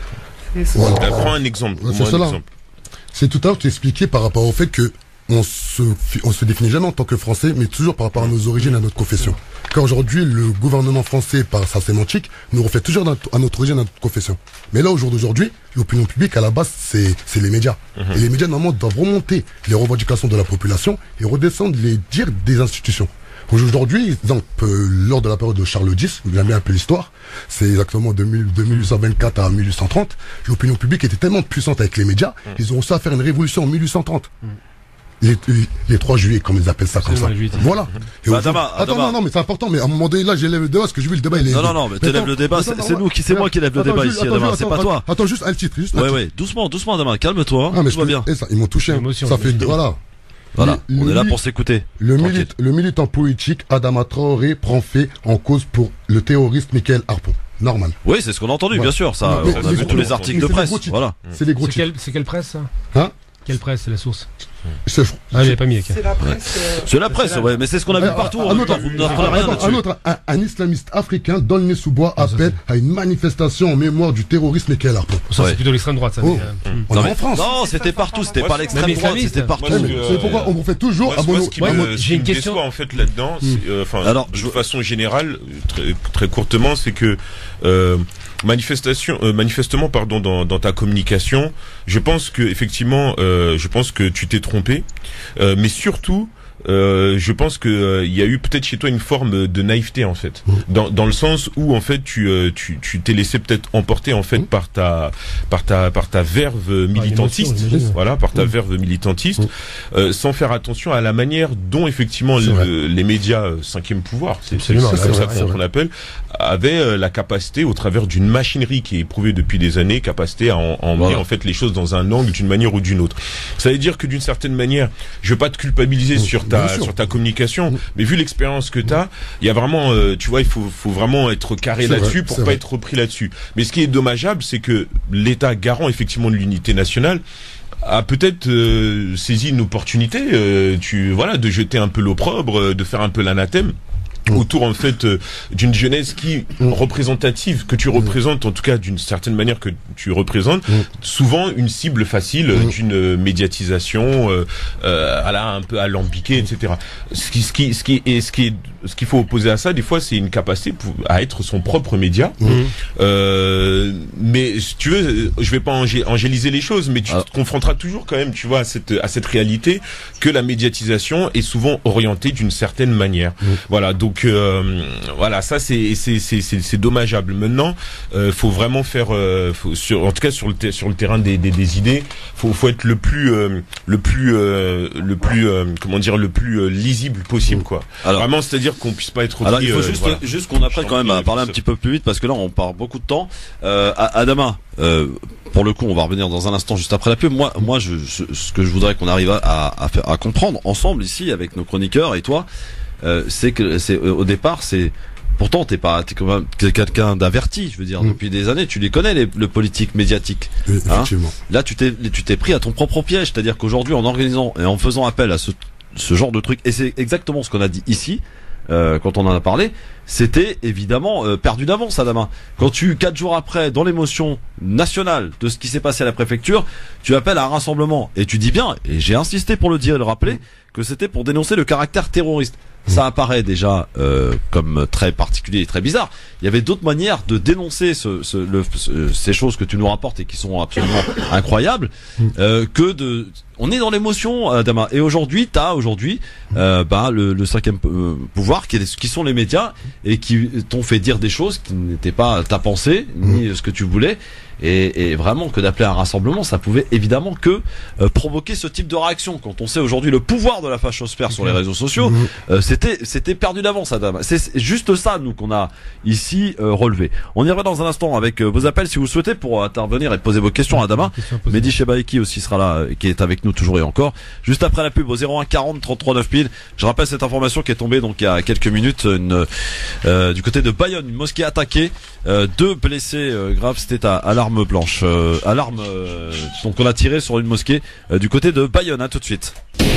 Voilà. Ben, prends un exemple. Ouais, c'est cela. C'est tout à l'heure, tu expliqué par rapport au fait que on se, on se définit jamais en tant que Français, mais toujours par rapport à nos origines, à notre confession. Car aujourd'hui, le gouvernement français, par sa sémantique, nous refait toujours à notre origine, à notre confession. Mais là, au jour d'aujourd'hui, l'opinion publique, à la base, c'est les médias. Mmh. Et les médias, normalement, doivent remonter les revendications de la population et redescendre les dires des institutions. Aujourd'hui, donc, euh, lors de la période de Charles X, vous avez un peu l'histoire, c'est exactement de, mille, de mille huit cent vingt-quatre à mille huit cent trente, l'opinion publique était tellement puissante avec les médias, mmh. ils ont réussi à faire une révolution en mille huit cent trente. Mmh. Les, les, les trois juillet, comme ils appellent ça, comme ça. Voilà. Bah, Adama, attends, Adama. non, non, mais c'est important, mais à un moment donné, là, j'élève le débat, parce que je veux le débat, il est... Non, non, non, mais t'élèves le débat, c'est nous qui, c'est moi qui lève le débat ici, Adama, c'est pas toi. Attends, juste un titre, juste un Ouais, titre. ouais, doucement, doucement, Adama, calme-toi, ah, mais tout va bien. Ça, ils m'ont touché, ça fait, voilà. Voilà, on est là pour s'écouter. Le, milit, le militant politique Adama Traoré prend fait en cause pour le terroriste Mickaël Harpon. Normal. Oui, c'est ce qu'on a entendu, voilà. Bien sûr, ça, mais, on a vu tous les articles de presse, voilà. C'est les gros titres. C'est quelle presse, ça? Hein? Quelle presse, c'est la source? C'est ah, pas mis. Okay. C'est la presse. Euh, c'est la presse, ouais, mais c'est ce qu'on a vu partout. Un autre, vous n'apprenez rien là-dessus. Un autre, un, un islamiste africain dans le Nez-sous-Bois ah, appelle à une manifestation en mémoire du terrorisme Mickaël Harpon. Ça, ouais. C'est plutôt l'extrême droite, ça. Oh. Mais, euh, on non, est en France. Non, c'était partout, c'était pas l'extrême droite, c'était partout. C'est pourquoi on fait toujours à mon. J'ai une question en fait là-dedans. Enfin, de façon générale, très courtement, c'est que manifestation, euh, manifestement, pardon, dans, dans ta communication, je pense que effectivement, euh, je pense que tu t'es trompé, euh, mais surtout, euh, je pense que euh, il y a eu peut-être chez toi une forme de naïveté en fait, dans, dans le sens où en fait tu euh, tu tu t'es laissé peut-être emporter en fait par ta par ta par ta verve militantiste, ah, voilà, par ta verve militantiste, euh, sans faire attention à la manière dont effectivement le, les médias euh, cinquième pouvoir, c'est comme ça qu'on appelle, avaient euh, la capacité, au travers d'une machinerie qui est éprouvée depuis des années, capacité à en, à emmener voilà. en fait les choses dans un angle d'une manière ou d'une autre. Ça veut dire que d'une certaine manière, je veux pas te culpabiliser mmh. sur ta sur ta communication. Mmh. Mais vu l'expérience que tu as, il y a vraiment, euh, tu vois, il faut faut vraiment être carré c'est là-dessus vrai, pour pas vrai. être repris là-dessus. Mais ce qui est dommageable, c'est que l'État garant effectivement de l'unité nationale a peut-être euh, saisi une opportunité, euh, tu voilà, de jeter un peu l'opprobre, euh, de faire un peu l'anathème autour en fait euh, d'une jeunesse qui mmh. représentative que tu représentes, en tout cas d'une certaine manière que tu représentes, mmh. souvent une cible facile mmh. d'une euh, médiatisation euh, euh, à la un peu alambiquée, et cetera. Ce qui ce qui ce qui et ce qui est ce qu'il faut opposer à ça, des fois, c'est une capacité pour, à être son propre média. Mmh. Euh, mais si tu veux, je vais pas angé, angéliser les choses, mais tu ah. te confronteras toujours quand même, tu vois, à cette à cette réalité que la médiatisation est souvent orientée d'une certaine manière. Mmh. Voilà, donc euh, voilà, ça c'est c'est c'est c'est, c'est dommageable. Maintenant, euh, faut vraiment faire, euh, faut, sur, en tout cas sur le ter- sur le terrain des des, des idées, faut faut être le plus euh, le plus euh, le plus euh, comment dire le plus euh, lisible possible, quoi. Alors, vraiment, c'est-à-dire qu'on puisse pas être. Alors il faut euh, juste, voilà. juste qu'on apprenne quand même à parler un petit peu plus vite parce que là on part beaucoup de temps. Euh, Adama, euh, pour le coup on va revenir dans un instant juste après la pub. Moi, moi je, je, ce que je voudrais qu'on arrive à, à, faire, à comprendre ensemble ici avec nos chroniqueurs et toi, euh, c'est que c'est au départ c'est. Pourtant, t'es pas, t'es quand même t'es quelqu'un d'averti. Je veux dire, mmh. depuis des années, tu les connais, les, le politique médiatique. Oui, effectivement. Hein, là, tu t'es, tu t'es pris à ton propre piège. C'est-à-dire qu'aujourd'hui, en organisant et en faisant appel à ce, ce genre de truc, et c'est exactement ce qu'on a dit ici. Euh, quand on en a parlé, c'était évidemment euh, perdu d'avance, Adama. Quand tu, quatre jours après, dans l'émotion nationale de ce qui s'est passé à la préfecture, tu appelles à un rassemblement. Et tu dis bien, et j'ai insisté pour le dire et le rappeler, que c'était pour dénoncer le caractère terroriste. Ça apparaît déjà euh, comme très particulier et très bizarre. Il y avait d'autres manières de dénoncer ce, ce, le, ce, ces choses que tu nous rapportes et qui sont absolument incroyables euh, que de... On est dans l'émotion, Adama. Et aujourd'hui, t'as aujourd'hui euh, bah, le, le cinquième euh, pouvoir, qui, est, qui sont les médias, et qui t'ont fait dire des choses qui n'étaient pas ta pensée, ni ce que tu voulais. Et, et vraiment que d'appeler à un rassemblement, ça pouvait évidemment que euh, provoquer ce type de réaction. Quand on sait aujourd'hui le pouvoir de la fachosphère sur les réseaux sociaux, euh, c'était c'était perdu d'avance, Adama. C'est juste ça, nous, qu'on a ici euh, relevé. On y revient dans un instant avec euh, vos appels si vous souhaitez pour intervenir et poser vos questions à Adama. Mehdi Chebaiki aussi sera là, qui est avec nous toujours et encore. Juste après la pub au zéro un quarante trente-trois neuf mille. Je rappelle cette information qui est tombée donc il y a quelques minutes une, euh, du côté de Bayonne, une mosquée attaquée, euh, deux blessés euh, graves, c'était à, à l'arme blanche, euh, à l'arme euh, donc on a tiré sur une mosquée euh, du côté de Bayonne. À tout de suite.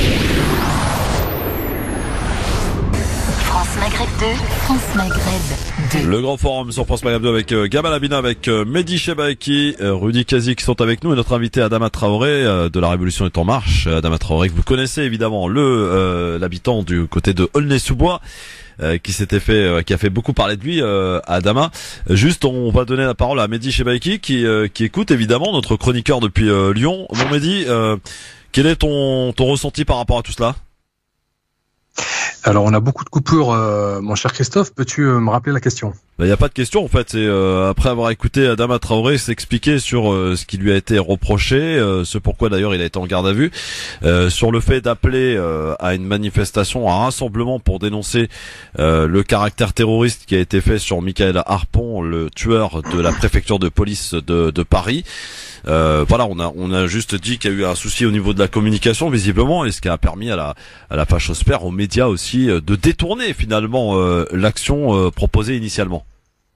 France Maghreb deux, France Maghreb deux. Le grand forum sur France Maghreb deux avec euh, Gamal Abina, avec euh, Mehdi Chebaiki, euh, Rudy Kazi qui sont avec nous et notre invité Adama Traoré euh, de la Révolution est en marche. Adama Traoré que vous connaissez évidemment, le euh, l'habitant du côté de Aulnay-sous-Bois. Euh, qui s'était fait, euh, qui a fait beaucoup parler de lui, euh, à Adama. Juste, on va donner la parole à Mehdi Chebaiki qui, euh, qui écoute évidemment notre chroniqueur depuis euh, Lyon. Bon Mehdi, euh, quel est ton, ton ressenti par rapport à tout cela ? Alors, on a beaucoup de coupures, euh, mon cher Christophe. Peux-tu euh, me rappeler la question ? Il n'y a pas de question en fait. C'est euh, après avoir écouté Adama Traoré s'expliquer sur euh, ce qui lui a été reproché, euh, ce pourquoi d'ailleurs il a été en garde à vue, euh, sur le fait d'appeler euh, à une manifestation, à un rassemblement pour dénoncer euh, le caractère terroriste qui a été fait sur Michael Harpon, le tueur de la préfecture de police de, de Paris. Euh, voilà, on a on a juste dit qu'il y a eu un souci au niveau de la communication visiblement, et ce qui a permis à la à la fachosphère, aux médias aussi, euh, de détourner finalement euh, l'action euh, proposée initialement.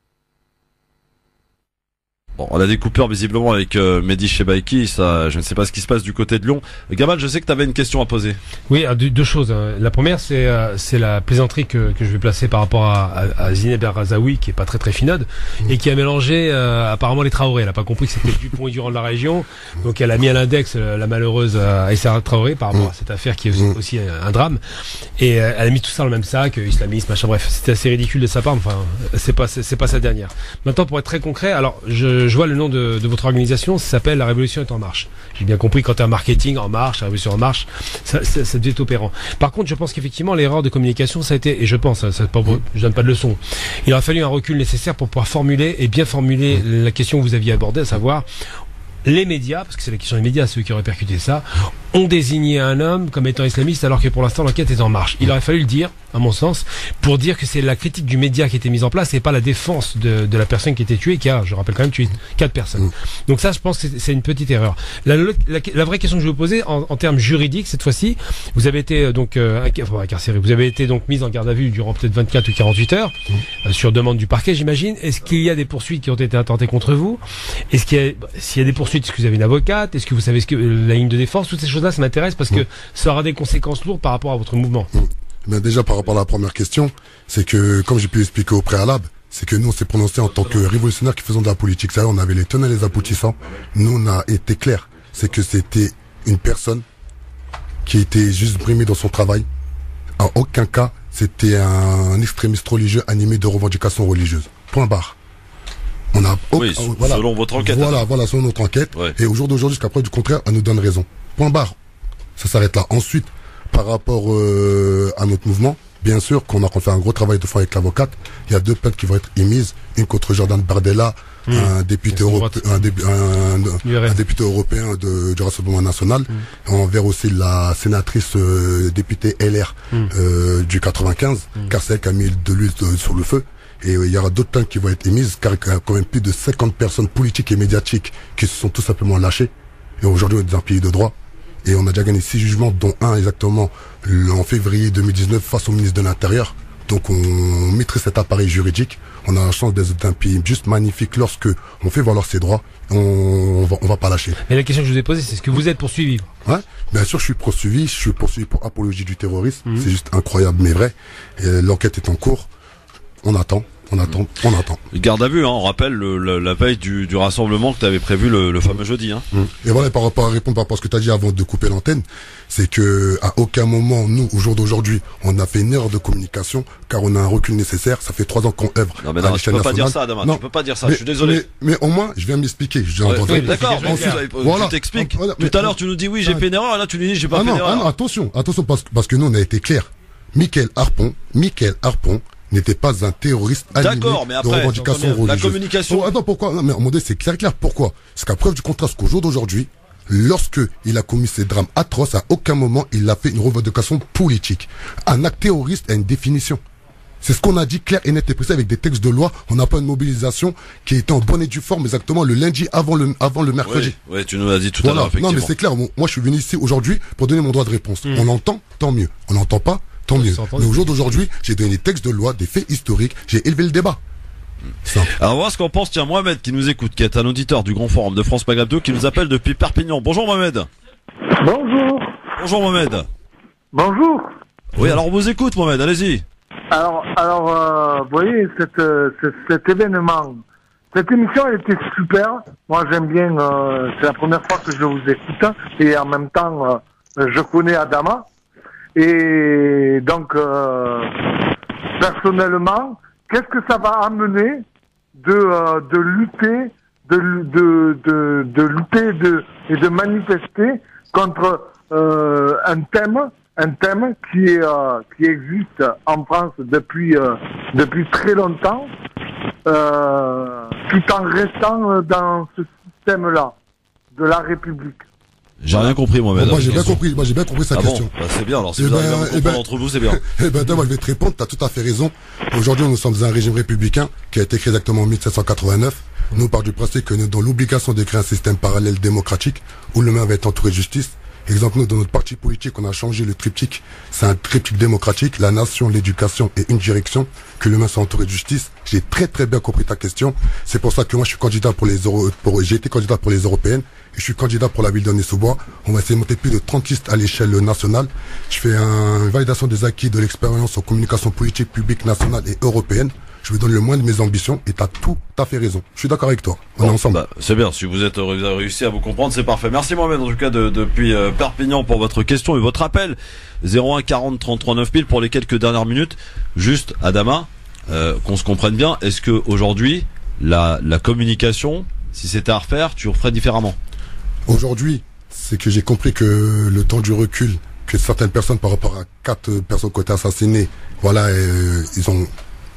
Bon, on a des coupures visiblement avec euh, Mehdi Chebaiki, ça, je ne sais pas ce qui se passe du côté de Lyon. Gamal, je sais que tu avais une question à poser. Oui, deux, deux choses. La première, c'est euh, c'est la plaisanterie que, que je vais placer par rapport à, à, à Zineb El Razaoui, qui est pas très très finade, mmh. et qui a mélangé euh, apparemment les Traoré. Elle a pas compris que c'était Dupont et Durand de la région, donc elle a mis à l'index euh, la malheureuse euh, Aïssa Traoré par rapport mmh. à cette affaire qui est aussi, mmh. aussi un, un drame, et euh, elle a mis tout ça dans le même sac, islamisme, machin, bref, c'était assez ridicule de sa part. Enfin, c'est pas c'est, c'est pas sa dernière. Maintenant, pour être très concret, alors je je vois le nom de, de votre organisation, ça s'appelle La Révolution est en marche. J'ai bien compris, quand tu as un marketing en marche, La Révolution en marche, ça, ça, ça devait être opérant. Par contre, je pense qu'effectivement, l'erreur de communication, ça a été, et je pense, ça, ça, pas, je donne pas de leçon, il aurait fallu un recul nécessaire pour pouvoir formuler et bien formuler la question que vous aviez abordée, à savoir, les médias, parce que c'est la question des médias, ceux qui ont répercuté ça, ont désigné un homme comme étant islamiste alors que pour l'instant l'enquête est en marche. Il aurait fallu le dire, à mon sens, pour dire que c'est la critique du média qui a été mise en place et pas la défense de, de la personne qui a été tuée, qui a, je rappelle quand même, tué quatre personnes. Mmh. Donc ça, je pense que c'est une petite erreur. La, la, la vraie question que je vais vous poser, en, en termes juridiques, cette fois-ci, vous avez été donc euh, incarcéré, vous avez été donc mis en garde à vue durant peut-être vingt-quatre ou quarante-huit heures, mmh. euh, sur demande du parquet, j'imagine. Est-ce qu'il y a des poursuites qui ont été intentées contre vous? Est-ce qu'il y a, s'il y a des poursuites, est-ce que vous avez une avocate? Est-ce que vous savez ce que la ligne de défense? Toutes ces choses-là, ça m'intéresse parce que mmh. ça aura des conséquences lourdes par rapport à votre mouvement. Mmh. Mais déjà, par rapport à la première question, c'est que, comme j'ai pu expliquer au préalable, c'est que nous, on s'est prononcé en tant que révolutionnaires qui faisons de la politique. C'est-à-dire, on avait les tenants et les aboutissants. Nous, on a été clair. C'est que c'était une personne qui était juste brimée dans son travail. En aucun cas, c'était un extrémiste religieux animé de revendications religieuses. Point barre. On a, oui, aucun, voilà, selon votre enquête. Voilà, voilà, selon notre enquête. Ouais. Et au jour d'aujourd'hui, jusqu'à preuve du contraire, elle nous donne raison. Point barre. Ça s'arrête là. Ensuite, par rapport euh, à notre mouvement, bien sûr qu'on a fait un gros travail de fond avec l'avocate. Il y a deux plaintes qui vont être émises, une contre Jordan Bardella, mmh. un député européen, un, dé, un, un député européen de, du Rassemblement national, mmh. envers aussi la sénatrice euh, députée L R mmh. euh, du quatre-vingt-quinze, mmh. car c'est elle qui a mis de l'huile sur le feu. Et euh, il y aura d'autres plaintes qui vont être émises, car il y a quand même plus de cinquante personnes politiques et médiatiques qui se sont tout simplement lâchées. Et aujourd'hui, on est dans un pays de droit. Et on a déjà gagné six jugements, dont un exactement en février deux mille dix-neuf face au ministre de l'Intérieur. Donc on maîtrise cet appareil juridique. On a la chance d'être un pays juste magnifique lorsque on fait valoir ses droits. On, on, va, on va pas lâcher. Mais la question que je vous ai posée, c'est est-ce que vous êtes poursuivi? Ouais, bien sûr, je suis poursuivi. Je suis poursuivi pour apologie du terrorisme. Mmh. C'est juste incroyable, mais vrai. L'enquête est en cours. On attend. On attend, on attend. Garde à vue, hein, on rappelle le, le, la veille du, du rassemblement que tu avais prévu le, le fameux jeudi. Hein. Mmh. Et voilà, par rapport à répondre par rapport à ce que tu as dit avant de couper l'antenne, c'est que à aucun moment, nous, au jour d'aujourd'hui, on a fait une erreur de communication, car on a un recul nécessaire. Ça fait trois ans qu'on œuvre. Non mais non, tu peux pas dire ça, Adama. Non. Tu peux pas dire ça. Mais, je suis désolé. Mais, mais au moins, je viens m'expliquer. Ouais, oui, d'accord. Voilà. Tu t'expliques. Voilà. Tout à l'heure, tu nous dis oui, j'ai fait une erreur, et là, tu nous dis j'ai pas ah fait non, d'erreur. Ah non, attention, attention, parce, parce que nous, on a été clairs. Mickaël Harpon, Mickaël Harpon. n'était pas un terroriste animé mais après, de revendications religieuses. La communication. Oh, attends, pourquoi? Non, mais à un moment donné, c'est clair, clair. Pourquoi? Parce qu'à preuve du contraste qu'au jour d'aujourd'hui, lorsque il a commis ces drames atroces, à aucun moment il a fait une revendication politique. Un acte terroriste a une définition. C'est ce qu'on a dit clair et net et précis avec des textes de loi. On n'a pas une mobilisation qui était en bonne et due forme exactement le lundi avant le, avant le mercredi. Oui, ouais, tu nous l'as dit tout voilà. à l'heure, effectivement. Non, mais c'est clair. Moi, je suis venu ici aujourd'hui pour donner mon droit de réponse. Mmh. On l'entend, tant mieux. On l'entend pas, tant mieux. Mais au jour d'aujourd'hui, j'ai donné des textes de loi, des faits historiques, j'ai élevé le débat. Simple. Alors voilà ce qu'on pense. Tiens, Mohamed qui nous écoute, qui est un auditeur du Grand Forum de France Maghreb deux, qui nous appelle depuis Perpignan. Bonjour Mohamed. Bonjour. Bonjour Mohamed. Bonjour. Oui, alors on vous écoute Mohamed, allez-y. Alors, alors, euh, vous voyez, cette, euh, cet, cet événement, cette émission, elle était super. Moi, j'aime bien, euh, c'est la première fois que je vous écoute, et en même temps, euh, je connais Adama. Et donc, euh, personnellement, qu'est-ce que ça va amener de, euh, de lutter, de, de, de, de lutter de, et de manifester contre euh, un thème un thème qui est euh, qui existe en France depuis euh, depuis très longtemps, euh, tout en restant dans ce système-là de la République. J'ai rien compris moi-même. Bon, moi j'ai bien compris, moi j'ai bien compris sa ah question. Bon, bah, c'est bien alors si et vous ben, arrivez à me comprendre ben, entre vous, c'est bien. Eh ben moi je vais te répondre, tu as tout à fait raison. Aujourd'hui nous sommes dans un régime républicain qui a été créé exactement en mille sept cent quatre-vingt-neuf. Nous part du principe que nous avons l'obligation de créer un système parallèle démocratique où le maire va être entouré de justice. Exemple, nous, dans notre parti politique, on a changé le triptyque. C'est un triptyque démocratique, la nation, l'éducation et une direction, que l'humain soit entouré de justice. J'ai très très bien compris ta question. C'est pour ça que moi, je suis candidat pour les Euro... pour... j'ai été candidat pour les européennes et je suis candidat pour la ville d'Aulnay-sous-Bois. On va essayer de monter plus de trente listes à l'échelle nationale. Je fais un... une validation des acquis de l'expérience en communication politique publique nationale et européenne. Je me donne le moins de mes ambitions et t'as tout à fait raison. Je suis d'accord avec toi. On bon, est ensemble. Bah, c'est bien. Si vous êtes vous avez réussi à vous comprendre, c'est parfait. Merci Mohamed en tout cas de, depuis euh, Perpignan pour votre question et votre appel. zéro un quarante trente-trois neuf mille pour les quelques dernières minutes. Juste Adama, euh, qu'on se comprenne bien. Est-ce que aujourd'hui la, la communication, si c'était à refaire, tu referais différemment? Aujourd'hui, c'est que j'ai compris que le temps du recul, que certaines personnes par rapport à quatre personnes qui ont été assassinées, voilà, euh, ils ont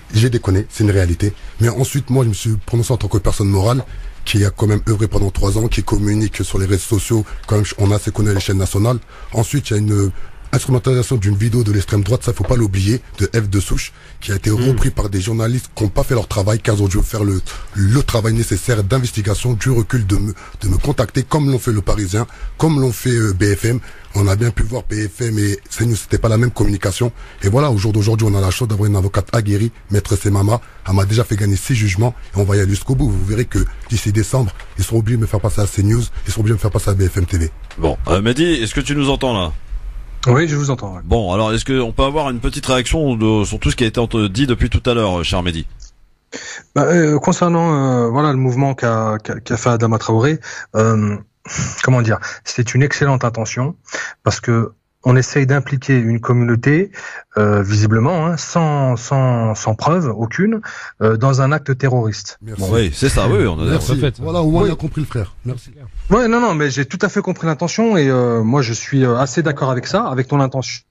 j'ai déconné, c'est une réalité. Mais ensuite, moi, je me suis prononcé en tant que personne morale, qui a quand même œuvré pendant trois ans, qui communique sur les réseaux sociaux, quand même, on a assez connu les chaînes nationales. Ensuite, il y a une instrumentalisation d'une vidéo de l'extrême droite, ça faut pas l'oublier, de F de Souche, qui a été mmh. repris par des journalistes qui n'ont pas fait leur travail, car ils ont dû faire le, le travail nécessaire d'investigation, du recul, de me, de me contacter, comme l'ont fait le Parisien, comme l'ont fait euh, B F M. On a bien pu voir B F M et CNews, c'était pas la même communication. Et voilà, au jour d'aujourd'hui, on a la chance d'avoir une avocate aguerrie, Maître Semama. Elle m'a déjà fait gagner six jugements et on va y aller jusqu'au bout. Vous verrez que d'ici décembre, ils seront obligés de me faire passer à CNews, ils seront obligés de me faire passer à B F M T V. Bon, euh, Mehdi, est-ce que tu nous entends là? Oui, je vous entends. Ouais. Bon, alors est-ce qu'on peut avoir une petite réaction de, sur tout ce qui a été dit depuis tout à l'heure, cher Mehdi? Bah, euh, concernant euh, voilà le mouvement qu'a qu'a, qu'a fait Adama Traoré, euh, comment dire, c'est une excellente intention parce que on essaye d'impliquer une communauté, euh, visiblement, hein, sans sans sans preuve aucune, euh, dans un acte terroriste. Merci. Bon, oui, c'est ça. Oui, on a Merci. Fait. Voilà, au moins oui. On a compris le frère. Merci. Ouais, non, non, mais j'ai tout à fait compris l'intention et euh, moi je suis assez d'accord avec ça, avec ton intention.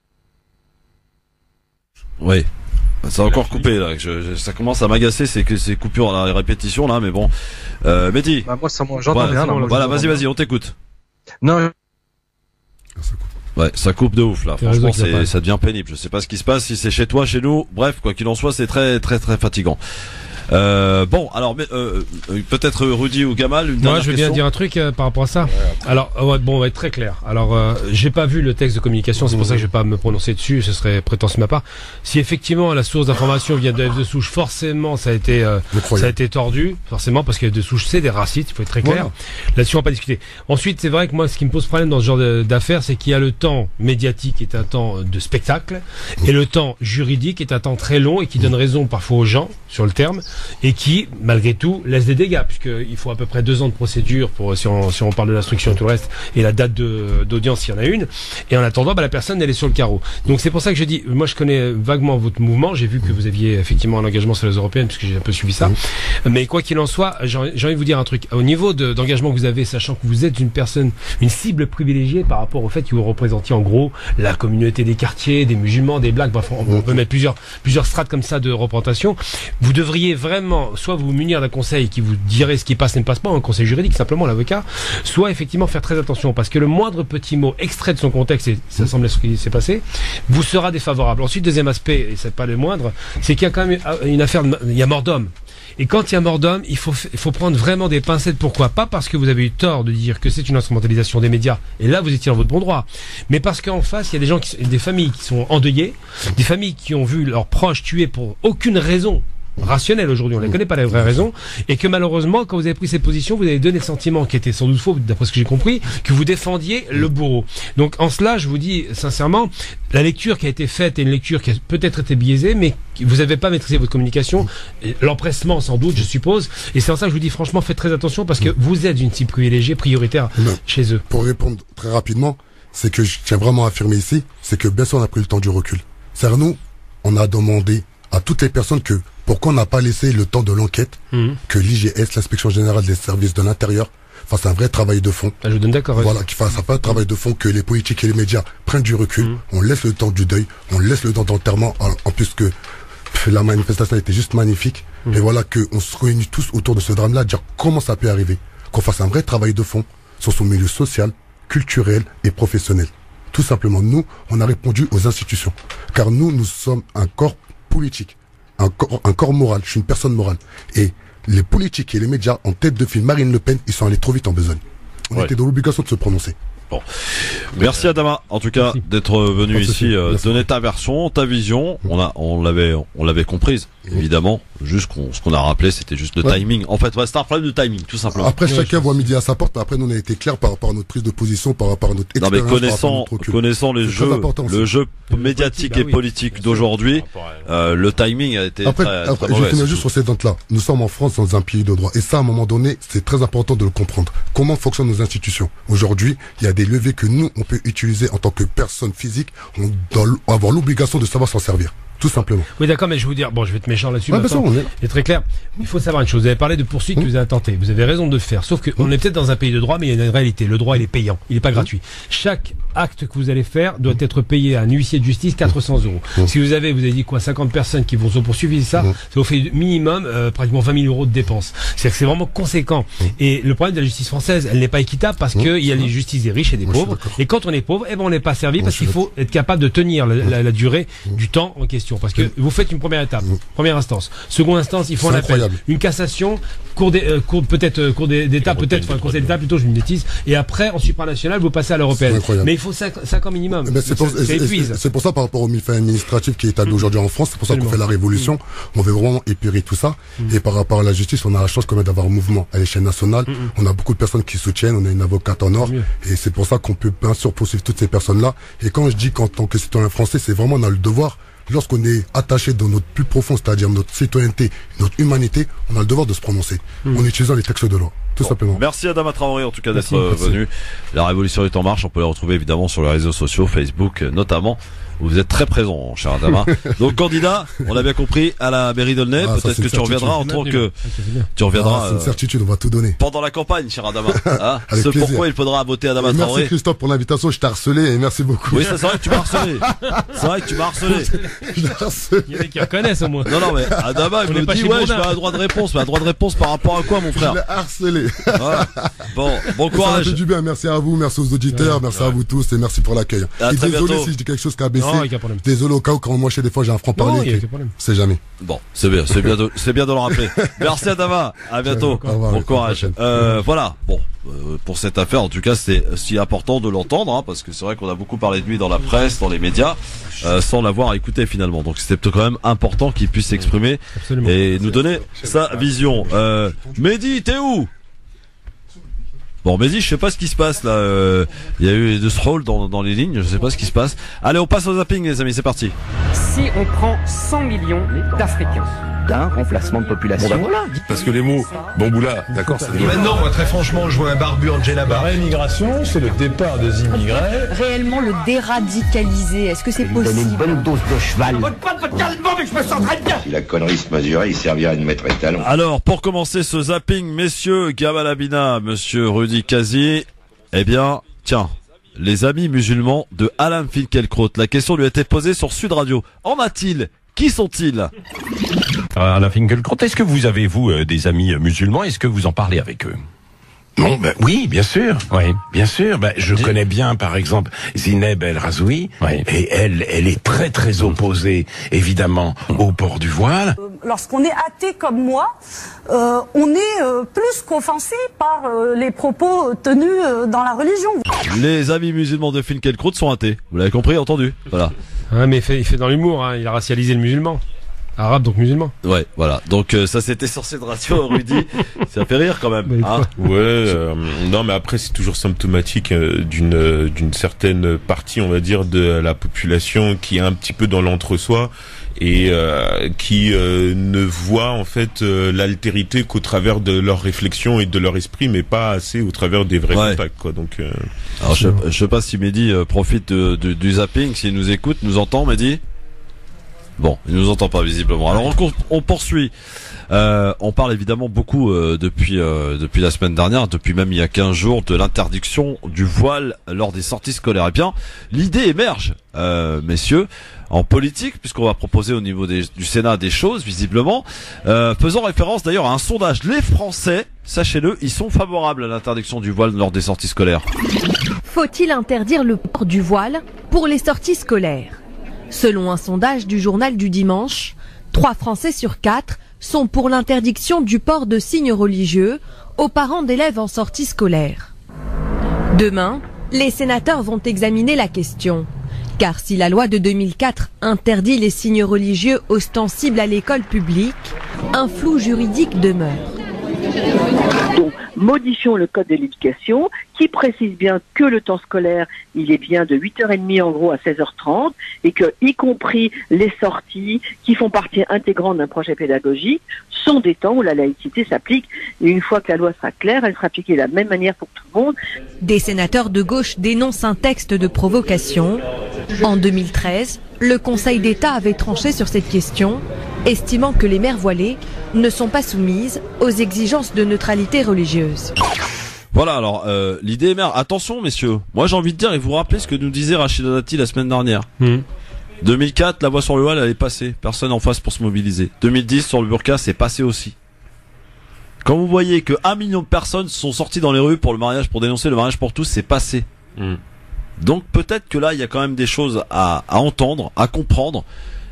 Oui. Ça a encore coupé là. Je, je, ça commence à m'agacer, c'est que ces coupures à la répétition là, mais bon. Euh, Mehdi. Bah, moi, ça, moi, j'entends voilà, bien. Là, moi, voilà, vas-y, vas-y, on t'écoute. Non. Ouais, ça coupe de ouf là. Franchement, c'est, ça devient pénible. Je sais pas ce qui se passe, si c'est chez toi, chez nous. Bref, quoi qu'il en soit, c'est très, très, très fatigant. Euh, bon, alors euh, peut-être Rudy ou Gamal, une dernière Moi, je veux bien question. dire un truc euh, par rapport à ça. Ouais, alors, ouais, bon, on va être très clair. Alors, euh, j'ai pas vu le texte de communication, c'est pour ça que je vais pas me prononcer dessus. Ce serait prétentieux de ma part. Si effectivement la source d'information vient de F de Souche, forcément, ça a été, euh, ça a été tordu, forcément, parce que F de Souche, c'est des racistes. Il faut être très clair. Voilà. Là-dessus, on va pas discuter. Ensuite, c'est vrai que moi, ce qui me pose problème dans ce genre d'affaires, c'est qu'il y a le temps médiatique qui est un temps de spectacle et le temps juridique est un temps très long et qui donne raison parfois aux gens sur le terme. Et qui, malgré tout, laisse des dégâts, puisqu'il faut à peu près deux ans de procédure pour, si on, si on parle de l'instruction et tout le reste, et la date de, d'audience, s'il y en a une. Et en attendant, bah, la personne, elle est sur le carreau. Donc c'est pour ça que je dis, moi je connais vaguement votre mouvement, j'ai vu que vous aviez effectivement un engagement sur les européennes, puisque j'ai un peu suivi ça. Mmh. Mais quoi qu'il en soit, j'ai, j'ai envie de vous dire un truc. Au niveau de, d'engagement que vous avez, sachant que vous êtes une personne, une cible privilégiée par rapport au fait que vous représentiez en gros la communauté des quartiers, des musulmans, des blacks, bref, on, on peut mettre plusieurs, plusieurs strates comme ça de représentation. Vous devriez vraiment soit vous munir d'un conseil qui vous dirait ce qui passe et ne passe pas, un conseil juridique simplement, l'avocat, soit effectivement faire très attention parce que le moindre petit mot extrait de son contexte, et ça semble être ce qui s'est passé, vous sera défavorable. Ensuite, deuxième aspect, et c'est pas le moindre, c'est qu'il y a quand même une affaire, de, il y a mort d'homme. Et quand il y a mort d'homme, il faut, il faut prendre vraiment des pincettes. Pourquoi? Pas parce que vous avez eu tort de dire que c'est une instrumentalisation des médias, et là vous étiez dans votre bon droit, mais parce qu'en face, il y a des gens, qui, des familles qui sont endeuillées, des familles qui ont vu leurs proches tués pour aucune raison rationnelle aujourd'hui, on ne connaît pas la vraie raison, et que malheureusement, quand vous avez pris ces positions, vous avez donné le sentiment, qui était sans doute faux, d'après ce que j'ai compris, que vous défendiez le bourreau. Donc en cela, je vous dis sincèrement, la lecture qui a été faite est une lecture qui a peut-être été biaisée, mais vous n'avez pas maîtrisé votre communication, l'empressement sans doute, je suppose, et c'est en ça que je vous dis franchement, faites très attention, parce que vous êtes une cible privilégiée, prioritaire non. chez eux. Pour répondre très rapidement, c'est que je tiens vraiment à affirmer ici, c'est que bien sûr on a pris le temps du recul. C'est-à-dire nous, on a demandé à toutes les personnes que pourquoi on n'a pas laissé le temps de l'enquête, mmh. que l'I G S, l'Inspection Générale des Services de l'Intérieur, fasse un vrai travail de fond. Ah, je vous donne d'accord. Voilà, qu'il fasse un vrai travail de fond, que les politiques et les médias prennent du recul, mmh. on laisse le temps du deuil, on laisse le temps d'enterrement, en, en plus que pff, la manifestation était juste magnifique, mmh. et voilà qu'on se réunit tous autour de ce drame-là, dire comment ça peut arriver, qu'on fasse un vrai travail de fond sur son milieu social, culturel et professionnel. Tout simplement, nous, on a répondu aux institutions, car nous, nous sommes un corps politique. Un corps, un corps moral, je suis une personne morale. Et les politiques et les médias en tête de file Marine Le Pen, ils sont allés trop vite en besogne. On ouais. était dans l'obligation de se prononcer. Bon. Merci Adama, en tout cas, Merci. d'être venu Merci. ici, euh, donner ta version, ta vision. On a, on l'avait, on l'avait comprise, évidemment. Juste qu'on, ce qu'on a rappelé, c'était juste le ouais. timing. En fait, ouais, c'est un problème de timing, tout simplement. Après, ouais, chacun voit midi à sa porte. Après, nous, on a été clair par rapport à notre prise de position, par rapport à notre expérience. Non, mais connaissant, connaissant les jeux, le jeu médiatique et politique d'aujourd'hui, euh, le timing a été après, très, après, très je mauvais. finis juste sur cette date-là. Nous sommes en France dans un pays de droit. Et ça, à un moment donné, c'est très important de le comprendre. Comment fonctionnent nos institutions? Aujourd'hui, il y a des leviers que nous, on peut utiliser en tant que personne physique. On doit avoir l'obligation de savoir s'en servir. Tout simplement. Oui, d'accord, mais je vais vous dire, bon, je vais être méchant là-dessus. Ouais, maintenant, on est... c'est très clair. Il faut savoir une chose. Vous avez parlé de poursuites mmh. que vous avez tentées. Vous avez raison de le faire. Sauf qu'on mmh. est peut-être dans un pays de droit, mais il y a une réalité. Le droit, il est payant. Il n'est pas mmh. gratuit. Chaque acte que vous allez faire doit être payé à un huissier de justice quatre cents euros. Mmh. Si vous avez, vous avez dit quoi, cinquante personnes qui vont se poursuivre, ça, mmh. ça vous fait minimum, euh, pratiquement vingt mille euros de dépenses. C'est-à-dire que c'est vraiment conséquent. Mmh. Et le problème de la justice française, elle n'est pas équitable parce mmh. qu'il y a les justices des riches et des Moi, pauvres. Et quand on est pauvre, eh ben, on n'est pas servi Moi, parce qu'il faut être capable de tenir la, la, la durée mmh. du temps en question. Parce que mmh. vous faites une première étape, mmh. première instance. Seconde instance, il faut un appel. Une cassation, cour des, euh, cour, peut-être, euh, cour d'État, peut-être, enfin, conseil d'État, plutôt, je me bêtise. Et après, en supranational, vous passez à l'européenne. Mais il faut cinq ans minimum. Eh ben c'est pour, pour ça, par rapport au millefeuille administratif qui est établi mmh. aujourd'hui en France, c'est pour ça qu'on fait la révolution. Mmh. On veut vraiment épurer tout ça. Mmh. Et par rapport à la justice, on a la chance quand même d'avoir un mouvement à l'échelle nationale. Mmh. On a beaucoup de personnes qui soutiennent. On a une avocate en or. Et c'est pour ça qu'on peut bien sûr poursuivre toutes ces personnes-là. Et quand je dis qu'en tant que citoyen français, c'est vraiment on a le devoir. Lorsqu'on est attaché dans notre plus profond, c'est-à-dire notre citoyenneté, notre humanité, on a le devoir de se prononcer mmh. en utilisant les textes de loi, tout bon. simplement. Merci Adama Traoré en tout cas d'être euh, venu. La Révolution est en marche, on peut la retrouver évidemment sur les réseaux sociaux, Facebook notamment, où vous êtes très présent, cher Adama. Donc candidat, on l'a bien compris, à la mairie d'Aulnay, ah, peut-être que tu reviendras en tant que... Tu reviendras... Ah, c'est une certitude, on va tout donner. Pendant la campagne, cher Adama. Hein, ce pourquoi il faudra voter Adama Traoré. Merci Christophe pour l'invitation, je t'ai harcelé et merci beaucoup. Oui, c'est vrai que tu m'as harcelé. C'est vrai que tu m'as harcelé. Il y en a qui reconnaissent au moins. Non, non, mais Adama, il me dit, ouais, je veux un droit de réponse. Mais un droit de réponse par rapport à quoi, mon frère? Je l'ai harcelé. Voilà. Bon, bon courage. Ça m'a fait du bien, merci à vous, merci aux auditeurs, ouais, merci ouais. à vous tous et merci pour l'accueil. Et désolé bientôt. Si je dis quelque chose qui a baissé. Non, désolé au cas où quand moi chez des fois j'ai un franc-parler. C'est jamais. Bon, c'est bien, c'est bien de, c'est bien de le rappeler. Merci Adama, à bientôt. Au revoir, bon courage. Euh, voilà, bon. Euh, pour cette affaire, en tout cas, c'est si important de l'entendre, hein, parce que c'est vrai qu'on a beaucoup parlé de lui dans la presse, dans les médias, euh, sans l'avoir écouté finalement. Donc c'était quand même important qu'il puisse s'exprimer et nous donner sa vision. Euh, Mehdi, t'es où? Bon, Mehdi, je sais pas ce qui se passe là. Euh, il y a eu de scroll dans, dans les lignes, je sais pas ce qui se passe. Allez, on passe au zapping, les amis, c'est parti. Si on prend cent millions d'Africains d'un remplacement de population. Bon ben voilà. Parce que les mots Bamboula, d'accord, c'est des mots. Maintenant, moi, très franchement, je vois un barbu en djellaba. La réimmigration, c'est le départ des immigrés. Réellement le déradicaliser, est-ce que c'est possible? Donner une bonne dose de cheval. Votre pas de votre calmement, mais je me sens très bien. Si la connerie se mesurait, il servirait de maître étalon. Alors, pour commencer ce zapping, messieurs Gamal Abina, monsieur Rudy Kazi, eh bien, tiens, les amis musulmans de Alain Finkielkraut. La question lui a été posée sur Sud Radio. En a-t-il? Qui sont-ils? Alain Finkielkraut, est-ce que vous avez, vous, euh, des amis musulmans? Est-ce que vous en parlez avec eux? Non, ben oui, bien sûr. Oui, bien sûr. Ben je connais bien, par exemple, Zineb El Razoui, oui. et elle, elle est très très opposée, évidemment, au port du voile. Lorsqu'on est athée comme moi, euh, on est euh, plus qu'offensé par euh, les propos tenus euh, dans la religion. Les amis musulmans de Finkielkraut sont athées. Vous l'avez compris, entendu. Voilà. Ouais, mais il fait, il fait dans l'humour. Hein. Il a racialisé le musulman. Arabe, donc musulman. Ouais, voilà. Donc euh, ça c'était sur cette radio, Rudy. Ça fait rire quand même. Hein ouais. Euh, non, mais après c'est toujours symptomatique euh, d'une euh, d'une certaine partie, on va dire, de la population qui est un petit peu dans l'entre-soi et euh, qui euh, ne voit en fait euh, l'altérité qu'au travers de leurs réflexions et de leur esprit, mais pas assez au travers des vrais ouais. contacts, quoi. Donc. Euh, Alors je, je sais pas si Mehdi euh, profite de, de, du zapping, s'il nous écoute, nous entend, Mehdi. Bon, il nous entend pas visiblement. Alors on, on poursuit. Euh, on parle évidemment beaucoup euh, depuis euh, depuis la semaine dernière, depuis même il y a quinze jours, de l'interdiction du voile lors des sorties scolaires. Eh bien, l'idée émerge, euh, messieurs, en politique, puisqu'on va proposer au niveau des, du Sénat des choses, visiblement, euh, faisant référence d'ailleurs à un sondage. Les Français, sachez-le, ils sont favorables à l'interdiction du voile lors des sorties scolaires. Faut-il interdire le port du voile pour les sorties scolaires ? Selon un sondage du journal du dimanche, trois Français sur quatre sont pour l'interdiction du port de signes religieux aux parents d'élèves en sortie scolaire. Demain, les sénateurs vont examiner la question. Car si la loi de deux mille quatre interdit les signes religieux ostensibles à l'école publique, un flou juridique demeure. Donc, modifions le code de l'éducation qui précise bien que le temps scolaire, il est bien de huit heures trente en gros à seize heures trente et que, y compris les sorties qui font partie intégrante d'un projet pédagogique, sont des temps où la laïcité s'applique. Et une fois que la loi sera claire, elle sera appliquée de la même manière pour tout le monde. Des sénateurs de gauche dénoncent un texte de provocation. En deux mille treize, Le Conseil d'État avait tranché sur cette question, estimant que les mères voilées ne sont pas soumises aux exigences de neutralité religieuse. Voilà, alors euh, l'idée est mère. Attention messieurs, moi j'ai envie de dire et vous rappelez ce que nous disait Rachida Dati la semaine dernière. Mmh. deux mille quatre, la voix sur le voile elle est passée, personne en face pour se mobiliser. deux mille dix sur le burqa c'est passé aussi. Quand vous voyez que un million de personnes sont sorties dans les rues pour le mariage, pour dénoncer le mariage pour tous, c'est passé. Mmh. Donc peut-être que là il y a quand même des choses à, à entendre, à comprendre,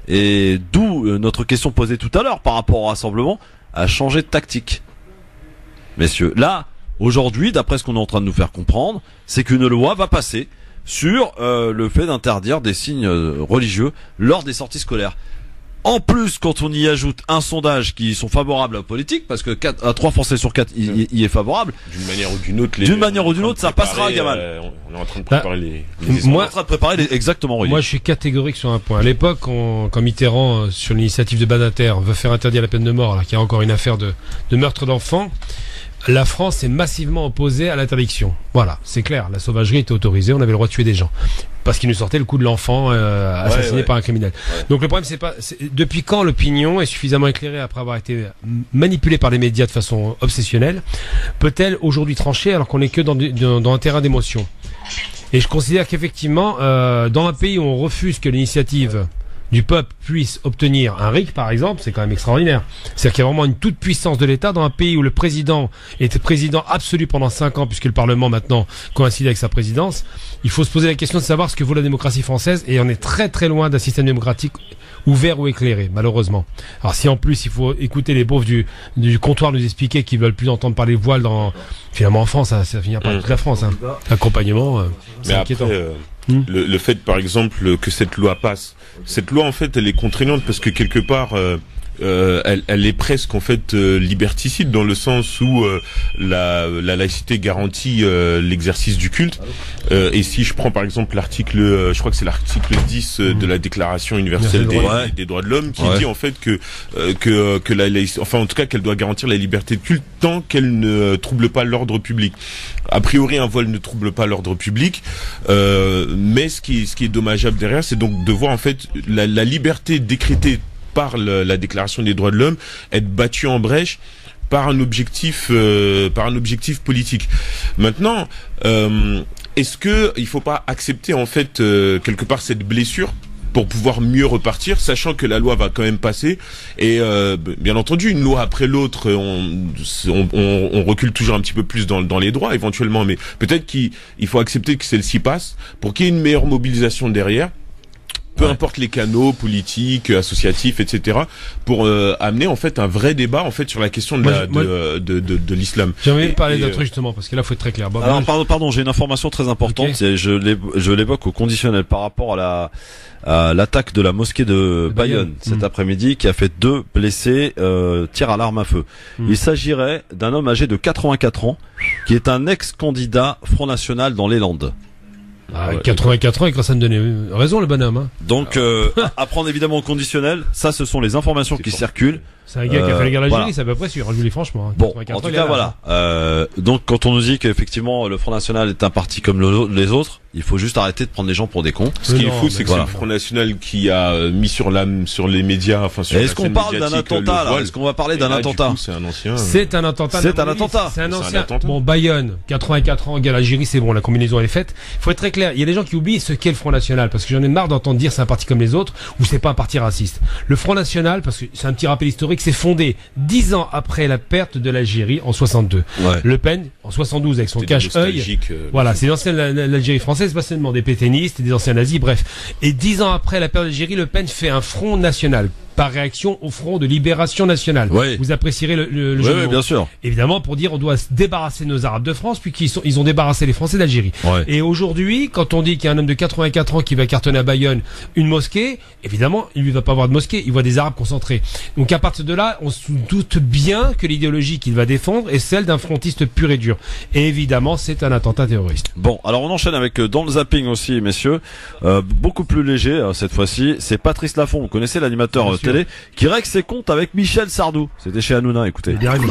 et d'où euh, notre question posée tout à l'heure par rapport au rassemblement, à changer de tactique. Messieurs, là, aujourd'hui, d'après ce qu'on est en train de nous faire comprendre, c'est qu'une loi va passer sur euh, le fait d'interdire des signes euh, religieux lors des sorties scolaires. En plus, quand on y ajoute un sondage qui sont favorables à la politique, parce que quatre, à trois Français sur quatre y, y, y est favorable. D'une manière ou d'une autre. D'une manière ou d'une autre, ça passera, Gamal. Euh, on est en train de préparer bah, les, les moi, on est en train de préparer les, exactement. Moi, je suis catégorique sur un point. À l'époque, on, quand Mitterrand, euh, sur l'initiative de Badinter, veut faire interdire la peine de mort, alors qu'il y a encore une affaire de, de meurtre d'enfants, la France est massivement opposée à l'interdiction. Voilà, c'est clair. La sauvagerie était autorisée, on avait le droit de tuer des gens. Parce qu'il nous sortait le coup de l'enfant euh, assassiné ouais, ouais. par un criminel. Ouais. Donc le problème, c'est pas... C'est, depuis quand l'opinion est suffisamment éclairée après avoir été manipulée par les médias de façon obsessionnelle, peut-elle aujourd'hui trancher alors qu'on n'est que dans, dans, dans un terrain d'émotion? Et je considère qu'effectivement, euh, dans un pays où on refuse que l'initiative du peuple puisse obtenir un R I C, par exemple, c'est quand même extraordinaire. C'est-à-dire qu'il y a vraiment une toute puissance de l'État dans un pays où le président était président absolu pendant cinq ans, puisque le Parlement maintenant coïncide avec sa présidence. Il faut se poser la question de savoir ce que vaut la démocratie française, et on est très très loin d'un système démocratique ouvert ou éclairé, malheureusement. Alors si en plus il faut écouter les beaufs du, du comptoir nous expliquer qu'ils veulent plus entendre parler voile dans... Finalement en France, ça, ça finira par toute la France. Hein. Accompagnement, euh, c'est Mais inquiétant. Après, euh... Mmh. Le, le fait, par exemple, que cette loi passe, cette loi, en fait, elle est contraignante parce que quelque part, euh, euh, elle, elle est presque, en fait, euh, liberticide dans le sens où euh, la, la laïcité garantit euh, l'exercice du culte. Euh, et si je prends, par exemple, l'article, euh, je crois que c'est l'article dix euh, de la Déclaration universelle des, ouais. des droits de l'homme qui ouais. dit, en fait, que euh, que que la laïcité, enfin, en tout cas, qu'elle doit garantir la liberté de culte tant qu'elle ne trouble pas l'ordre public. A priori, un voile ne trouble pas l'ordre public, euh, mais ce qui, ce qui est dommageable derrière, c'est donc de voir en fait la, la liberté décrétée par le, la Déclaration des droits de l'homme être battue en brèche par un objectif, euh, par un objectif politique. Maintenant, euh, est-ce que il faut pas accepter en fait euh, quelque part cette blessure pour pouvoir mieux repartir, sachant que la loi va quand même passer. Et euh, bien entendu, une loi après l'autre, on, on, on recule toujours un petit peu plus dans, dans les droits éventuellement, mais peut-être qu'il il faut accepter que celle-ci passe pour qu'il y ait une meilleure mobilisation derrière. Peu ouais. importe les canaux politiques, associatifs, et cetera, pour euh, amener en fait un vrai débat en fait sur la question de, moi, la, moi, de, de, de, de l'islam. J'ai envie de parler d'un truc justement parce que là, faut être très clair. Bon, Alors, pardon, pardon, j'ai une information très importante. Okay. Je l'évoque au conditionnel par rapport à la à l'attaque de la mosquée de Bayonne, Bayonne cet mmh. après-midi, qui a fait deux blessés, euh, tir à l'arme à feu. Mmh. Il s'agirait d'un homme âgé de quatre-vingt-quatre ans, qui est un ex-candidat Front National dans les Landes. Ah, ouais, quatre-vingt-quatre ans, il commence à me donner raison, le bonhomme. Hein. Donc, euh, à prendre évidemment au conditionnel. Ça, ce sont les informations qui pour... circulent. C'est un gars euh, qui a fait la guerre d'Algérie, voilà. C'est à peu près sûr, je vous dis franchement. Hein. Bon, en tout cas, voilà. Euh, donc, quand on nous dit qu'effectivement, le Front National est un parti comme le, les autres, il faut juste arrêter de prendre les gens pour des cons. Ce qui est fou, c'est que voilà. c'est le Front National qui a mis sur la, sur les médias, enfin sur Est-ce qu'on parle d'un attentat, là? Est-ce qu'on va parler d'un attentat? C'est un ancien. C'est un attentat. C'est un attentat. C'est un ancien. Bon, Bayonne, quatre-vingt-quatre ans, guerre d'Algérie, c'est bon, la combinaison elle est faite. Il faut être très clair. Il y a des gens qui oublient ce qu'est le Front National, parce que j'en ai marre d'entendre dire c'est un parti comme les autres, ou c'est pas un parti raciste. Le Front National, parce que c'est un petit rappel historique, c'est fondé dix ans après la perte de l'Algérie en soixante-deux. Ouais. Le Pen, en soixante-douze, avec son cache-œil. Euh, voilà, c'est l'ancienne l'Algérie française, pas seulement des pétainistes, des anciens nazis, bref. Et dix ans après la perte de l'Algérie, Le Pen fait un Front National. Par réaction au Front de Libération Nationale. Oui. Vous apprécierez le, le, le oui, jeu de oui, mots. Bien sûr. Évidemment, pour dire on doit se débarrasser de nos Arabes de France, puis qu'ils sont, ils ont débarrassé les Français d'Algérie. Ouais. Et aujourd'hui, quand on dit qu'il y a un homme de quatre-vingt-quatre ans qui va cartonner à Bayonne une mosquée, évidemment, il lui va pas avoir de mosquée, il voit des Arabes concentrés. Donc à partir de là, on se doute bien que l'idéologie qu'il va défendre est celle d'un frontiste pur et dur. Et évidemment, c'est un attentat terroriste. Bon, alors on enchaîne avec euh, dans le zapping aussi, messieurs, euh, beaucoup plus léger euh, cette fois-ci. C'est Patrice Laffont, vous connaissez l'animateur euh, télé, qui règle ses comptes avec Michel Sardou. C'était chez Hanouna, écoutez.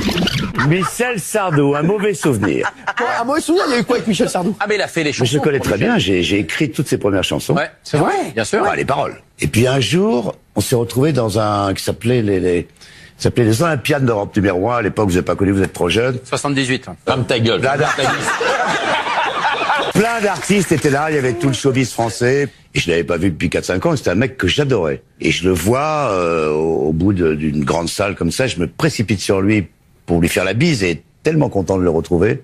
Michel Sardou, un mauvais souvenir. Un mauvais souvenir, il y a eu quoi avec Michel Sardou? Ah mais il a fait les chansons. Mais je le connais très bien, j'ai écrit toutes ses premières chansons. Ouais, c'est vrai, bien sûr. Ah, les paroles. Et puis un jour, on s'est retrouvé dans un qui s'appelait les, les ça s'appelait les Olympiades d'Europe numéro un. À l'époque, vous n'avez pas connu, vous êtes trop jeune. soixante-dix-huit. Ferme ta gueule. Plein d'artistes. Plein d'artistes étaient là, il y avait tout le showbiz français. Et je l'avais pas vu depuis quatre cinq ans, c'était un mec que j'adorais. Et je le vois euh, au, au bout d'une grande salle comme ça, je me précipite sur lui pour lui faire la bise et tellement content de le retrouver.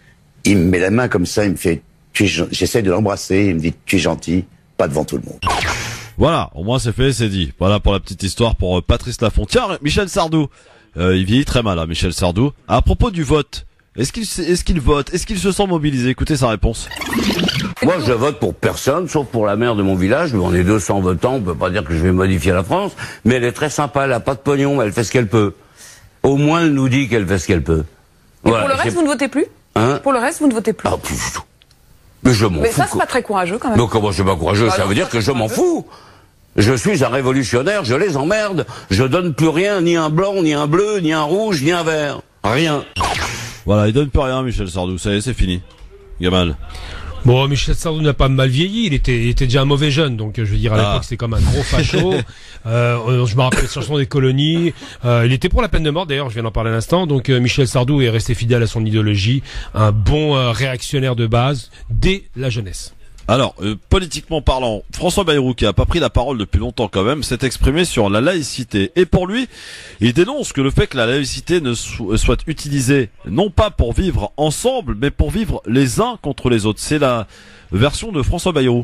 Il me met la main comme ça, il me fait, tu es, j'essaie de l'embrasser, il me dit, tu es gentil, pas devant tout le monde. Voilà, au moins c'est fait, c'est dit. Voilà pour la petite histoire pour euh, Patrice Laffont. Tiens, Michel Sardou, euh, il vieillit très mal, hein, Michel Sardou. À propos du vote, est-ce qu'il est-ce qu'il vote, est-ce qu'il se sent mobilisé? Écoutez sa réponse. Moi, je vote pour personne, sauf pour la maire de mon village. On est deux cents votants, on peut pas dire que je vais modifier la France, mais elle est très sympa, elle a pas de pognon, mais elle fait ce qu'elle peut. Au moins, elle nous dit qu'elle fait ce qu'elle peut. Et voilà, pour le reste, vous ne votez plus? Hein? Pour le reste, vous ne votez plus? Ah, plus du tout. Mais je m'en fous. Mais ça, c'est pas très courageux, quand même. Mais comment c'est pas courageux? Ça veut dire que je m'en fous. Je suis un révolutionnaire, je les emmerde. Je donne plus rien, ni un blanc, ni un bleu, ni un rouge, ni un vert. Rien. Voilà, il donne plus rien, Michel Sardou. Ça y est, c'est fini. Gamal. Bon, Michel Sardou n'a pas mal vieilli, il était, il était déjà un mauvais jeune, donc je veux dire à l'époque ah. c'était comme un gros facho. euh, je me rappelle cette chanson des colonies. Euh, il était pour la peine de mort, d'ailleurs, je viens d'en parler à l'instant. Donc euh, Michel Sardou est resté fidèle à son idéologie, un bon euh, réactionnaire de base dès la jeunesse. Alors, euh, politiquement parlant, François Bayrou, qui a pas pris la parole depuis longtemps quand même, s'est exprimé sur la laïcité. Et pour lui, il dénonce que le fait que la laïcité ne so- soit utilisée non pas pour vivre ensemble, mais pour vivre les uns contre les autres. C'est la version de François Bayrou.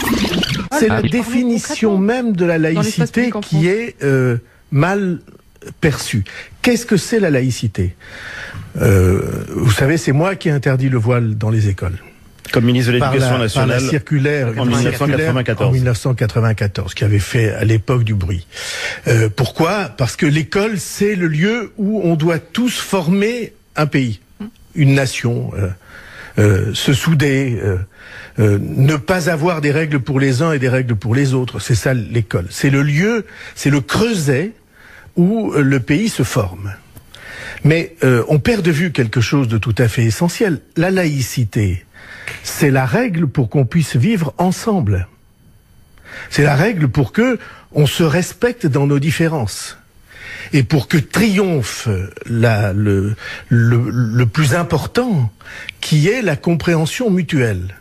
C'est la définition même de la laïcité qui est euh, mal perçue. Qu'est-ce que c'est la laïcité? euh, Vous savez, c'est moi qui ai interdit le voile dans les écoles. Comme ministre de l'Éducation nationale, par la circulaire en mille neuf cent quatre-vingt-quatorze. En mille neuf cent quatre-vingt-quatorze, qui avait fait à l'époque du bruit. Euh, pourquoi? Parce que l'école, c'est le lieu où on doit tous former un pays, une nation, euh, euh, se souder, euh, euh, ne pas avoir des règles pour les uns et des règles pour les autres. C'est ça l'école. C'est le lieu, c'est le creuset où le pays se forme. Mais euh, on perd de vue quelque chose de tout à fait essentiel. La laïcité, c'est la règle pour qu'on puisse vivre ensemble. C'est la règle pour que on se respecte dans nos différences. Et pour que triomphe la, le, le, le plus important, qui est la compréhension mutuelle.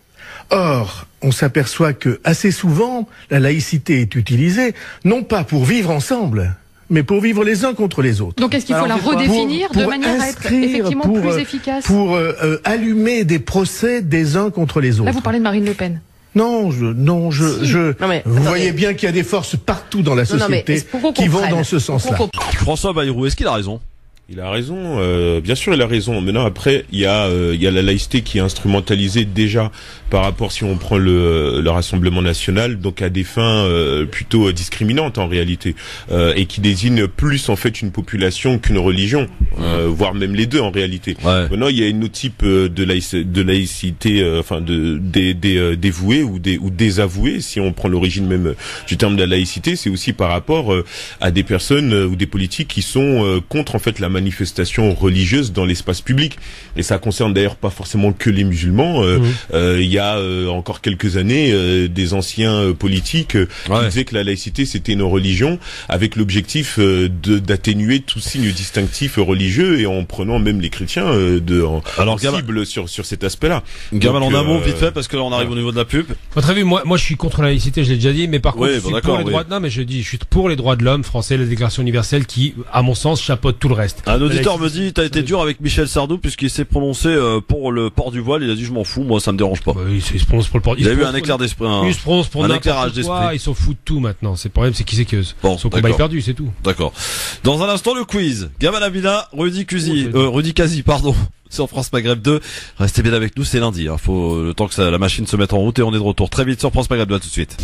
Or, on s'aperçoit que assez souvent, la laïcité est utilisée, non pas pour vivre ensemble, mais pour vivre les uns contre les autres. Donc est-ce qu'il faut Alors, la redéfinir pour, pour de manière à être effectivement pour, plus efficace Pour euh, euh, allumer des procès des uns contre les autres. Là, vous parlez de Marine Le Pen. Non, je, non, je, si. je. Non mais, vous attendez. voyez bien qu'il y a des forces partout dans la société non, non, qui vont dans ce sens-là. François Bayrou, est-ce qu'il a raison? Il a raison, euh, bien sûr il a raison. Maintenant après il y a euh, il y a la laïcité qui est instrumentalisée déjà par rapport, si on prend le, le Rassemblement national, donc à des fins euh, plutôt discriminantes en réalité, euh, et qui désigne plus en fait une population qu'une religion, euh, voire même les deux en réalité. Ouais. Maintenant il y a une autre type de, laïc, de laïcité, euh, enfin de des, des euh, dévoués ou des ou désavoués, si on prend l'origine même du terme de la laïcité, c'est aussi par rapport euh, à des personnes euh, ou des politiques qui sont euh, contre en fait la manifestation religieuse dans l'espace public. Et ça concerne d'ailleurs pas forcément que les musulmans. Euh, mmh. euh, il y a euh, encore quelques années euh, des anciens euh, politiques euh, ouais. qui disaient que la laïcité c'était une religion avec l'objectif euh, de d'atténuer tout signe distinctif religieux, et en prenant même les chrétiens euh, de en, Alors, en Gab... cible sur sur cet aspect-là. Gamal, en un mot vite fait parce que là on arrive ouais. au niveau de la pub. Votre avis, moi moi je suis contre la laïcité, je l'ai déjà dit, mais par contre oui, je bon, suis pour les oui. droits. Non, mais je dis je suis pour les droits de l'homme français, la Déclaration universelle qui, à mon sens, chapeaute tout le reste. Un auditeur me dit, t'as été dur avec Michel Sardou puisqu'il s'est prononcé euh, pour le port du voile. Il a dit, je m'en fous, moi ça me dérange pas. Bah, il, il se prononce pour le port. Il, il a eu un éclair d'esprit, un, il se prononce pour un éclairage d'esprit. Ils s'en foutent de tout maintenant. C'est le problème, c'est qui c'est que bon, son combat est perdu, c'est tout. D'accord. Dans un instant, le quiz. Gamal Abina, Rudy Cusi, oh, euh, Rudy Kazi, pardon. Sur France Maghreb deux. Restez bien avec nous, c'est lundi. Hein. Faut le temps que ça, la machine se mette en route, et on est de retour très vite sur France Maghreb deux. À tout de suite.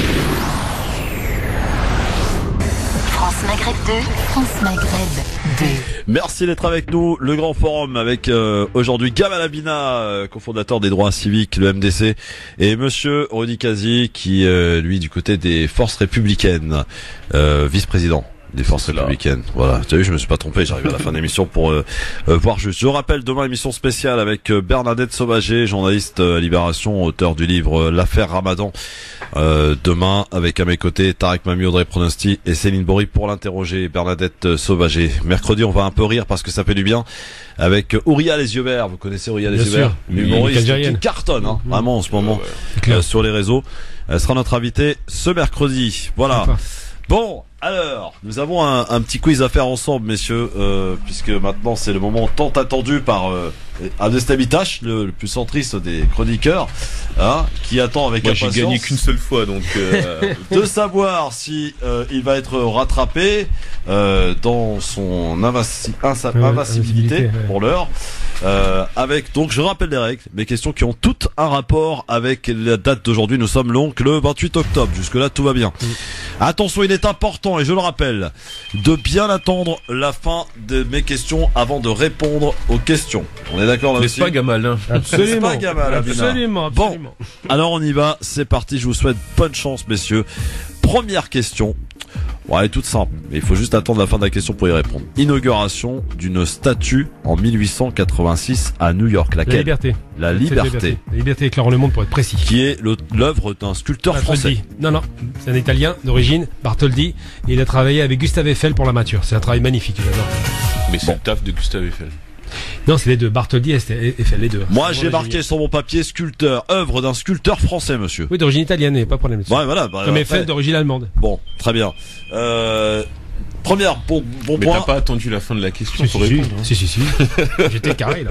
France Maghreb deux. France Maghreb deux. Merci d'être avec nous. Le grand forum avec euh, aujourd'hui Gamal Abina, euh, cofondateur des droits civiques, le M D C, et Monsieur Rudy Kazi, qui euh, lui du côté des forces républicaines, euh, vice-président des forces républicaines. Voilà. Tu as vu, je me suis pas trompé. J'arrive à la fin de l'émission pour euh, euh, voir juste. Je rappelle, demain, émission spéciale avec euh, Bernadette Sauvager, journaliste euh, à Libération, auteur du livre euh, L'affaire Ramadan, Euh, demain, avec à mes côtés Tarek Mami, Audrey Pronosti et Céline Bory pour l'interroger, Bernadette Sauvager. Mercredi, on va un peu rire parce que ça fait du bien avec Ouria les yeux verts. Vous connaissez Ouria les Bien yeux sûr. verts, l'humoriste Oui, qui cartonne, hein, Mmh. vraiment en ce moment Ouais, euh, sur les réseaux. Elle sera notre invitée ce mercredi. Voilà. Sympa. Bon, alors, nous avons un, un petit quiz à faire ensemble, messieurs, euh, puisque maintenant c'est le moment tant attendu par euh, Adestabitache, le, le plus centriste des chroniqueurs, hein, qui attend avec Moi, j'ai impatience gagné qu'une seule fois, donc. Euh... de savoir si euh, il va être rattrapé euh, dans son invasi- insa- Ouais, invincibilité invincibilité, ouais. pour l'heure. Euh, avec donc je rappelle les règles, mes questions qui ont toutes un rapport avec la date d'aujourd'hui. Nous sommes donc le vingt-huit octobre. Jusque là tout va bien. Mm. Attention, il est important et je le rappelle de bien attendre la fin de mes questions avant de répondre aux questions. On est d'accord là N'est-ce aussi? pas Gamal, hein? C'est pas Gamal, Abina. Absolument, absolument. Bon, alors on y va, c'est parti, je vous souhaite bonne chance messieurs. Première question. Bon, elle est toute simple, mais il faut juste attendre la fin de la question pour y répondre. Inauguration d'une statue en mille huit cent quatre-vingt-six à New York. Laquelle? La liberté. La Cette liberté. La liberté éclairant le monde pour être précis. Qui est le- l'œuvre d'un sculpteur français. Bartholdi. Non, non, c'est un Italien d'origine, Bartholdi. Et il a travaillé avec Gustave Eiffel pour la mature. C'est un travail magnifique, j'adore. Mais c'est le taf de Gustave Eiffel. Non, c'est les deux, Bartholdi et Eiffel, les deux. Moi C'est j'ai vraiment marqué génial. sur mon papier sculpteur, œuvre d'un sculpteur français monsieur. Oui, d'origine italienne, et pas de problème là-dessus. Ouais voilà. Bah, Comme après- Eiffel d'origine allemande. Bon, très bien. Euh, première bon, bon Mais point. t'as pas attendu la fin de la question Si, pour si, si, répondre. hein. si, si, si. J'étais carré, là.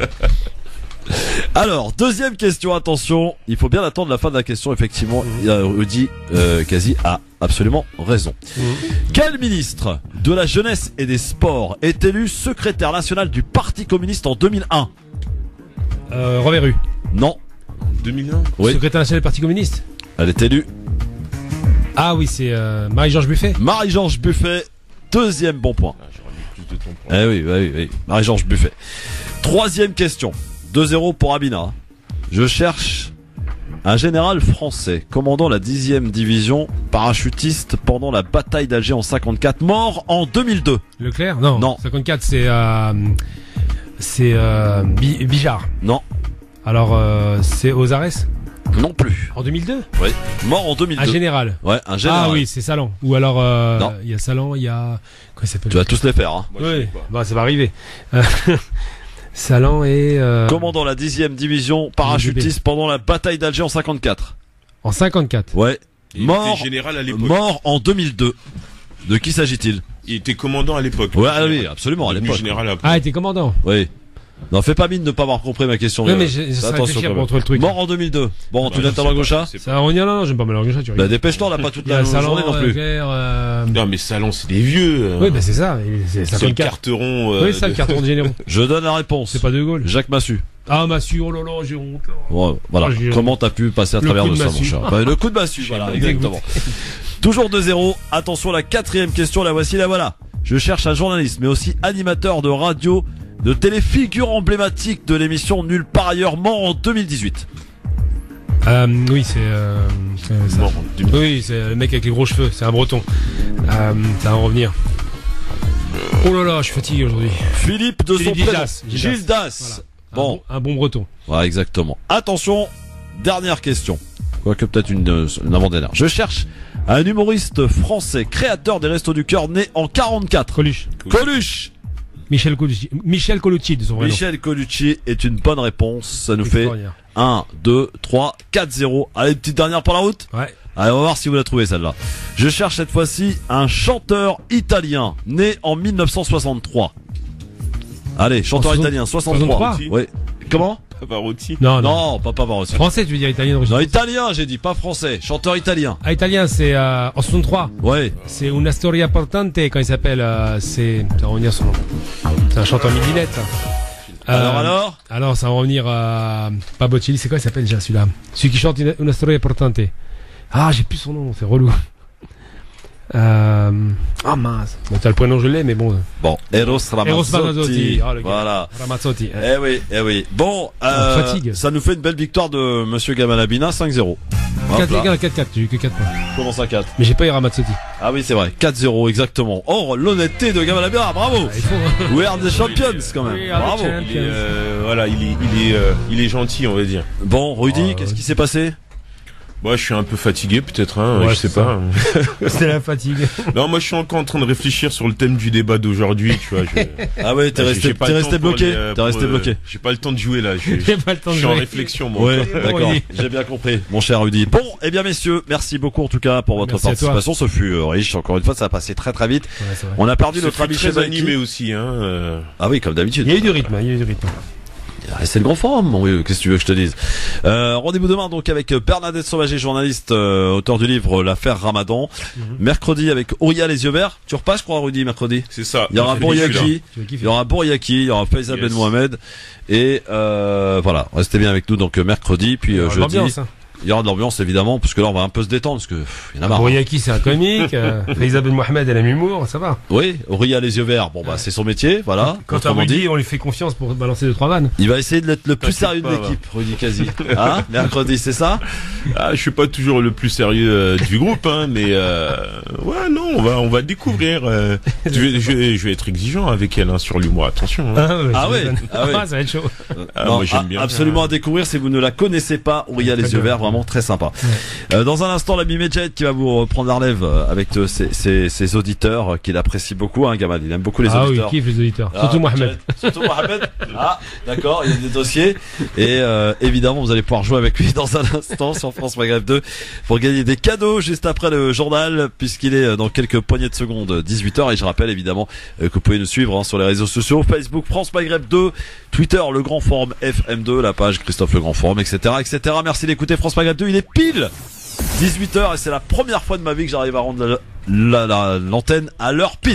Alors, deuxième question, attention, il faut bien attendre la fin de la question, effectivement, il a Rudy euh, Kazi a absolument raison. Quel ministre de la Jeunesse et des Sports est élu secrétaire national du Parti communiste en deux mille un? Euh, Robert Rue. Non. deux mille un Oui. Secrétaire national du Parti communiste. Elle est élue. Ah oui, c'est euh, Marie-Georges Buffet. Marie-Georges Buffet, deuxième bon point. Ah, j'aurais mis plus de temps pour. Eh oui, oui, oui, Marie-Georges Buffet. Troisième question, deux zéro pour Abina. Je cherche un général français commandant la dixième division parachutiste pendant la bataille d'Alger en cinquante-quatre, mort en deux mille deux. Leclerc. Non. Non. cinquante-quatre, c'est euh, c'est euh, Bi- Bijard. Non. Alors euh, c'est aux Arès. Non plus. En deux mille deux. Oui. Mort en deux mille deux. Un général. Ouais, un général. Ah oui, c'est Salan. Ou alors euh, Non. il y a Salan, il y a quoi il s'appelle? Tu vas tous les faire, hein. Moi, je Oui. sais pas. Bah ça va arriver. Euh, Salan et euh, Commandant la dixième division parachutiste pendant la bataille d'Alger en cinquante-quatre. en cinquante-quatre. Ouais. Il Mort. était général à l'époque. Mort en deux mille deux. De qui s'agit-il? Il était commandant à l'époque. Ouais, ah oui, absolument, à Devenu l'époque. général après. Ah, il était commandant. Oui. Non, fais pas mine de ne pas avoir compris ma question. Oui, euh, mais je- je fais sais attention réfléchir quand pour même. trouver le truc. Mort en deux mille deux. Bon, Bah, tu je donnes ta sais langue pas, au chat? je sais Ça va revenir là, non, j'aime pas ma langue ça, tu Bah, rigoles. dépêche-toi, on n'a pas toute Il y la a Salan, journée non plus. Leclerc, euh... Non, mais Salon, c'est des vieux. Oui, bah c'est ça. il- C'est c'est le cinquante-quatre. carteron. euh, Oui, ça, le de- carton de généraux. Je donne la réponse. C'est pas De Gaulle. Jacques Massu. Ah, Massu, oh là là, j'ai honte. Ouais, voilà. Ah, j'ai- Comment t'as pu passer à Le travers coup de de ça, mon massue. cher? Bah, le coup de massue, voilà, J'ai exactement. Toujours deux zéro. Attention, la quatrième question, la voici, la voilà. Je cherche un journaliste, mais aussi animateur de radio, de télé, figure emblématique de l'émission Nulle part ailleurs, mort en deux mille dix-huit. Euh, oui, c'est. Euh, c'est- ça. Mort en deux mille. Oui, c'est le mec avec les gros cheveux, c'est un breton. Euh, ça va en revenir. Oh là là, je suis fatigué aujourd'hui. Philippe de son Philippe prénom. Gildas. Gildas. Voilà. Bon. Un bon, un bon breton. Ouais, exactement. Attention, dernière question. Quoique peut-être une, euh, une avant-dernière. Je cherche un humoriste français, créateur des Restos du Cœur, né en quarante-quatre. Coluche. Coluche. Michel Colucci. Michel Colucci de son vrai nom. Michel Colucci est une bonne réponse. Ça nous fait Extraordinaire. un, deux, trois, quatre zéro. Allez, petite dernière pour la route. Ouais. Allez, on va voir si vous la trouvez celle-là. Je cherche cette fois-ci un chanteur italien, né en mille neuf cent soixante-trois. Allez, chanteur En soixante- italien, soixante-trois. soixante-trois. Oui. Comment? Pavarotti. Non, non. Non, pas Pavarotti. Français, tu veux dire italien d'origine. Non, italien, j'ai dit, pas français. Chanteur italien. Ah, italien, c'est euh, en soixante-trois. Ouais. C'est Una Storia Portante quand il s'appelle. Euh, c'est. Ça va revenir son nom. C'est un chanteur midinette. Alors, alors Alors, ça va revenir à. Pas Bocelli, c'est quoi il s'appelle déjà celui-là? Celui qui chante Una- Una Storia Portante. Ah, j'ai plus son nom, c'est relou. Euh... Ah mince. Bon, t'as le prénom, je l'ai, mais bon. Bon, Eros Ramazzotti. Eros Ramazzotti. Ah, le gars. Voilà. Ramazzotti. Eh oui, eh oui. Bon, euh, fatigue. ça nous fait une belle victoire de Monsieur Gamalabina, cinq zéro. Hop là. quatre quatre, j'ai eu que quatre points. Comment ça, quatre? Mais j'ai pas eu Ramazzotti. Ah oui, c'est vrai, quatre zéro, exactement. Oh, l'honnêteté de Gamalabina, bravo. Ah, il faut, hein. We are the champions, quand même. We are the Bravo. champions. Il est, euh, voilà, il est, il est, euh, il est gentil, on va dire. Bon, Rudy, Oh, qu'est-ce ouais. qui s'est passé? Moi, je suis un peu fatigué, peut-être, hein, Ouais, je sais c'est pas. C'est la fatigue. Non, moi, je suis encore en train de réfléchir sur le thème du débat d'aujourd'hui, tu vois. Je... Ah ouais, t'es J'ai- resté, j'ai pas t'es le resté temps pour bloqué. les, euh, T'es pour, resté euh, bloqué. J'ai pas le temps de jouer là. Je, J'ai pas le temps je de suis en jouer. réflexion, moi. Ouais, Bon, d'accord. Rudy. J'ai bien compris, mon cher Rudy. Bon, eh bien, messieurs, merci beaucoup en tout cas pour votre Merci à toi. participation. Ce fut euh, riche. Encore une fois, ça a passé très très vite. Ouais, c'est vrai. On a perdu Ce notre fut ami très Chevalki. animé aussi, hein. euh. Ah oui, comme d'habitude. Il y a eu du rythme, il y a eu du rythme. Ah, c'est le grand forum, mon vieux. Qu'est-ce que tu veux que je te dise? Euh, rendez-vous demain donc avec Bernadette Sauvager, journaliste, euh, auteur du livre L'affaire Ramadan. Mhm. Mercredi avec Ouria les yeux verts. Tu repasses, je crois, Rudy, mercredi. C'est ça. Il y aura Je Bouriaki, suis Tu vas kiffer. il y aura Bouriaki, il y aura Faisal Yes. Ben Mohamed. Et euh, voilà, restez bien avec nous donc euh, mercredi, puis euh, Alors, jeudi. l'ambiance, hein. Il y aura de l'ambiance évidemment, parce que là on va un peu se détendre, parce que pff, il y en a marre. Bouriaki, c'est un comique. euh, Faiza Ben Mohamed, elle aime l'humour, ça va. Oui, Ouria les yeux verts. Bon bah c'est son métier, voilà. Quand à Autrement dit, Rudy, on lui fait confiance pour balancer deux trois vannes. il va essayer d'être le plus T'inquiète sérieux de pas, l'équipe, Rudy Kazi. Hein, mercredi, c'est ça? Ah, je suis pas toujours le plus sérieux euh, du groupe, hein, mais euh, ouais, non, on va, on va découvrir. Euh, je, vais, je, vais, je vais être exigeant avec elle hein, sur l'humour. Attention. Hein. Ah, Ah ouais, ah ouais. Ah, ça va être chaud. Ah, Non, moi j'aime a- bien. absolument à découvrir si vous ne la connaissez pas. Ouria les Très yeux bien. verts, vraiment très sympa. Euh, dans un instant, l'ami Medjed qui va vous reprendre la relève euh, avec euh, ses, ses, ses auditeurs euh, qu'il apprécie beaucoup. Hein, Gamal, il aime beaucoup les Ah oui, auditeurs. il kiffe les auditeurs. Ah, Surtout Mohamed. Medjed. Surtout Mohamed. Ah, d'accord, il y a des dossiers. Et euh, évidemment, vous allez pouvoir jouer avec lui dans un instant sur France Maghreb deux pour gagner des cadeaux juste après le journal, puisqu'il est euh, dans quelques poignées de secondes, dix-huit heures. Et je rappelle évidemment euh, que vous pouvez nous suivre hein, sur les réseaux sociaux, Facebook France Maghreb deux, Twitter Le Grand Forum F M deux, la page Christophe Le Grand Forum, et cetera, et cetera. Merci d'écouter France Maghreb deux. Il est pile dix-huit heures et c'est la première fois de ma vie que j'arrive à rendre la- la- la- l'antenne à l'heure pile.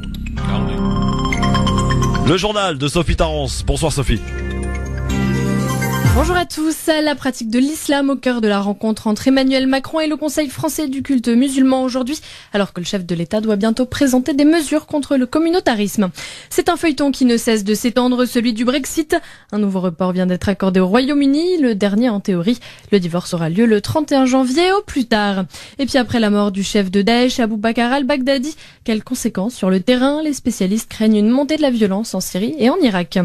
Le journal de Sophie Tarence. Bonsoir Sophie. Bonjour à tous. La pratique de l'islam au cœur de la rencontre entre Emmanuel Macron et le Conseil français du culte musulman aujourd'hui, alors que le chef de l'État doit bientôt présenter des mesures contre le communautarisme. C'est un feuilleton qui ne cesse de s'étendre, celui du Brexit. Un nouveau report vient d'être accordé au Royaume-Uni, le dernier en théorie. Le divorce aura lieu le trente et un janvier au plus tard. Et puis après la mort du chef de Daesh, Abou Bakr al-Baghdadi, quelles conséquences sur le terrain? Les spécialistes craignent une montée de la violence en Syrie et en Irak.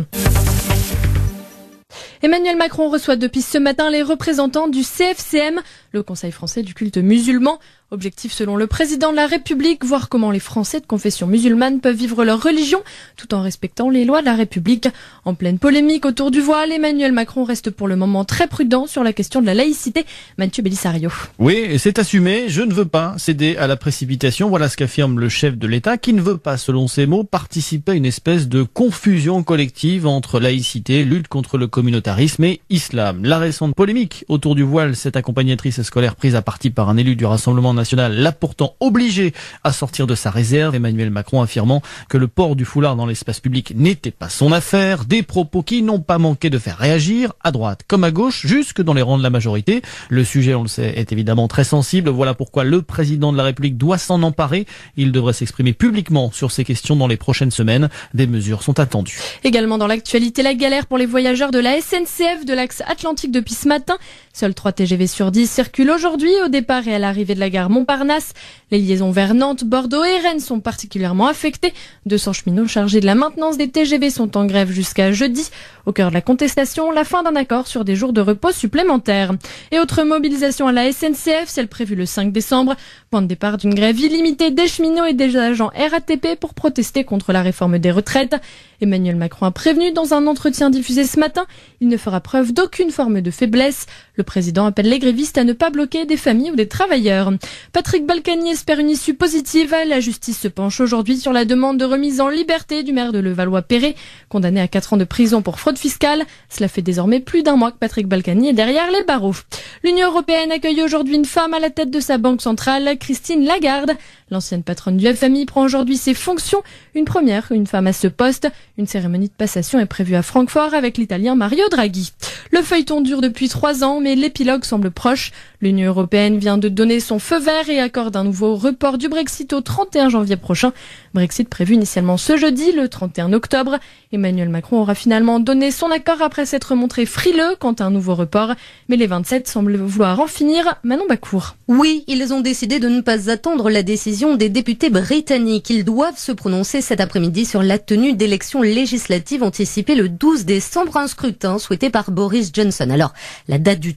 Emmanuel Macron reçoit depuis ce matin les représentants du C F C M, le Conseil français du culte musulman. Objectif selon le président de la République, voir comment les Français de confession musulmane peuvent vivre leur religion tout en respectant les lois de la République. En pleine polémique autour du voile, Emmanuel Macron reste pour le moment très prudent sur la question de la laïcité. Mathieu Bellisario. Oui, et c'est assumé, je ne veux pas céder à la précipitation, voilà ce qu'affirme le chef de l'État, qui ne veut pas, selon ses mots, participer à une espèce de confusion collective entre laïcité, lutte contre le communautarisme et islam. La récente polémique autour du voile, cette accompagnatrice scolaire prise à partie par un élu du Rassemblement national l'a pourtant obligé à sortir de sa réserve, Emmanuel Macron affirmant que le port du foulard dans l'espace public n'était pas son affaire, des propos qui n'ont pas manqué de faire réagir, à droite comme à gauche, jusque dans les rangs de la majorité. Le sujet, on le sait, est évidemment très sensible, voilà pourquoi le président de la République doit s'en emparer, il devrait s'exprimer publiquement sur ces questions dans les prochaines semaines, des mesures sont attendues. Également dans l'actualité, la galère pour les voyageurs de la S N C F de l'axe Atlantique depuis ce matin. Seuls trois T G V sur dix circulent aujourd'hui au départ et à l'arrivée de la gare Montparnasse. Les liaisons vers Nantes, Bordeaux et Rennes sont particulièrement affectées. deux cents cheminots chargés de la maintenance des T G V sont en grève jusqu'à jeudi. Au cœur de la contestation, la fin d'un accord sur des jours de repos supplémentaires. Et autre mobilisation à la S N C F, celle prévue le cinq décembre. Point de départ d'une grève illimitée des cheminots et des agents R A T P pour protester contre la réforme des retraites. Emmanuel Macron a prévenu dans un entretien diffusé ce matin, il ne fera preuve d'aucune forme de faiblesse. Le président appelle les grévistes à ne pas bloquer des familles ou des travailleurs. Patrick Balkany espère une issue positive. La justice se penche aujourd'hui sur la demande de remise en liberté du maire de Levallois-Perret, condamné à quatre ans de prison pour fraude fiscale. Cela fait désormais plus d'un mois que Patrick Balkany est derrière les barreaux. L'Union européenne accueille aujourd'hui une femme à la tête de sa banque centrale, Christine Lagarde. L'ancienne patronne du F M I prend aujourd'hui ses fonctions. Une première, une femme à ce poste. Une cérémonie de passation est prévue à Francfort avec l'Italien Mario Draghi. Le feuilleton dure depuis trois ans, mais l'épilogue semble proche. L'Union européenne vient de donner son feu vert et accorde un nouveau report du Brexit au trente et un janvier prochain. Brexit prévu initialement ce jeudi, le trente et un octobre. Emmanuel Macron aura finalement donné son accord après s'être montré frileux quant à un nouveau report. Mais les vingt-sept semblent vouloir en finir. Manon Bacour. Oui, ils ont décidé de ne pas attendre la décision des députés britanniques. Ils doivent se prononcer cet après-midi sur la tenue d'élections législatives anticipées le douze décembre, un scrutin souhaité par Boris Johnson. Alors, la date du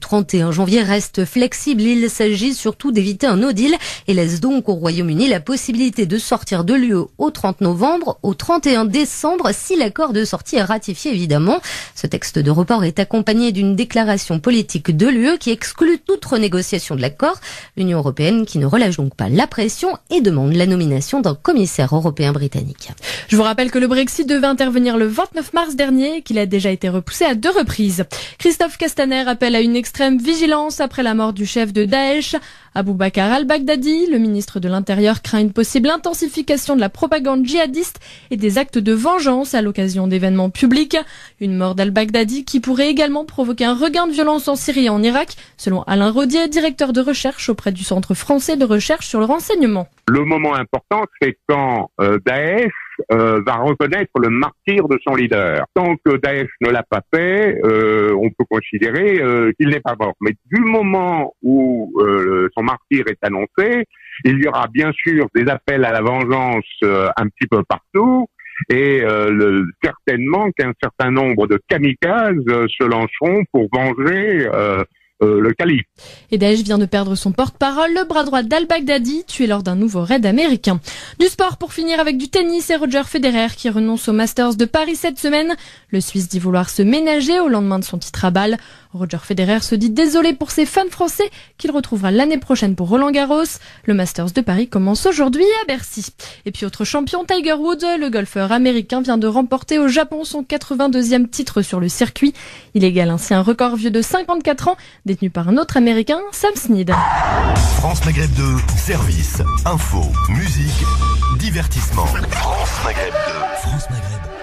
trente et un janvier reste flexible. Il s'agit surtout d'éviter un no deal et laisse donc au Royaume-Uni la possibilité de sortir de l'U E au trente novembre, au trente et un décembre, si l'accord de sortie est ratifié évidemment. Ce texte de report est accompagné d'une déclaration politique de l'U E qui exclut toute renégociation de l'accord. L'Union européenne qui ne relâche donc pas la pression et demande la nomination d'un commissaire européen britannique. Je vous rappelle que le Brexit devait intervenir le vingt-neuf mars dernier et qu'il a déjà été repoussé à deux reprises. Christophe Castaner appelle à une extrême vigilance après la mort du chef de Daesh. Abou Bakr al-Baghdadi, le ministre de l'Intérieur, craint une possible intensification de la propagande djihadiste et des actes de vengeance à l'occasion d'événements publics. Une mort d'al-Baghdadi qui pourrait également provoquer un regain de violence en Syrie et en Irak, selon Alain Rodier, directeur de recherche auprès du Centre français de recherche sur le renseignement. Le moment important, c'est quand euh, Daesh euh, va reconnaître le martyre de son leader. Tant que Daesh ne l'a pas fait, euh, on peut considérer euh, qu'il n'est pas mort. Mais du moment où euh, son martyr est annoncé, il y aura bien sûr des appels à la vengeance euh, un petit peu partout. Et euh, le, certainement qu'un certain nombre de kamikazes euh, se lanceront pour venger euh, euh, le calife. Et Daesh vient de perdre son porte-parole, le bras droit d'al-Baghdadi, tué lors d'un nouveau raid américain. Du sport pour finir avec du tennis et Roger Federer qui renonce au Masters de Paris cette semaine. Le Suisse dit vouloir se ménager au lendemain de son titre à Bâle. Roger Federer se dit désolé pour ses fans français qu'il retrouvera l'année prochaine pour Roland Garros. Le Masters de Paris commence aujourd'hui à Bercy. Et puis autre champion, Tiger Woods, le golfeur américain vient de remporter au Japon son quatre-vingt-deuxième titre sur le circuit. Il égale ainsi un record vieux de cinquante-quatre ans, détenu par un autre américain, Sam Snead. France Maghreb deux, service, info, musique, divertissement. France Maghreb deux. France Maghreb.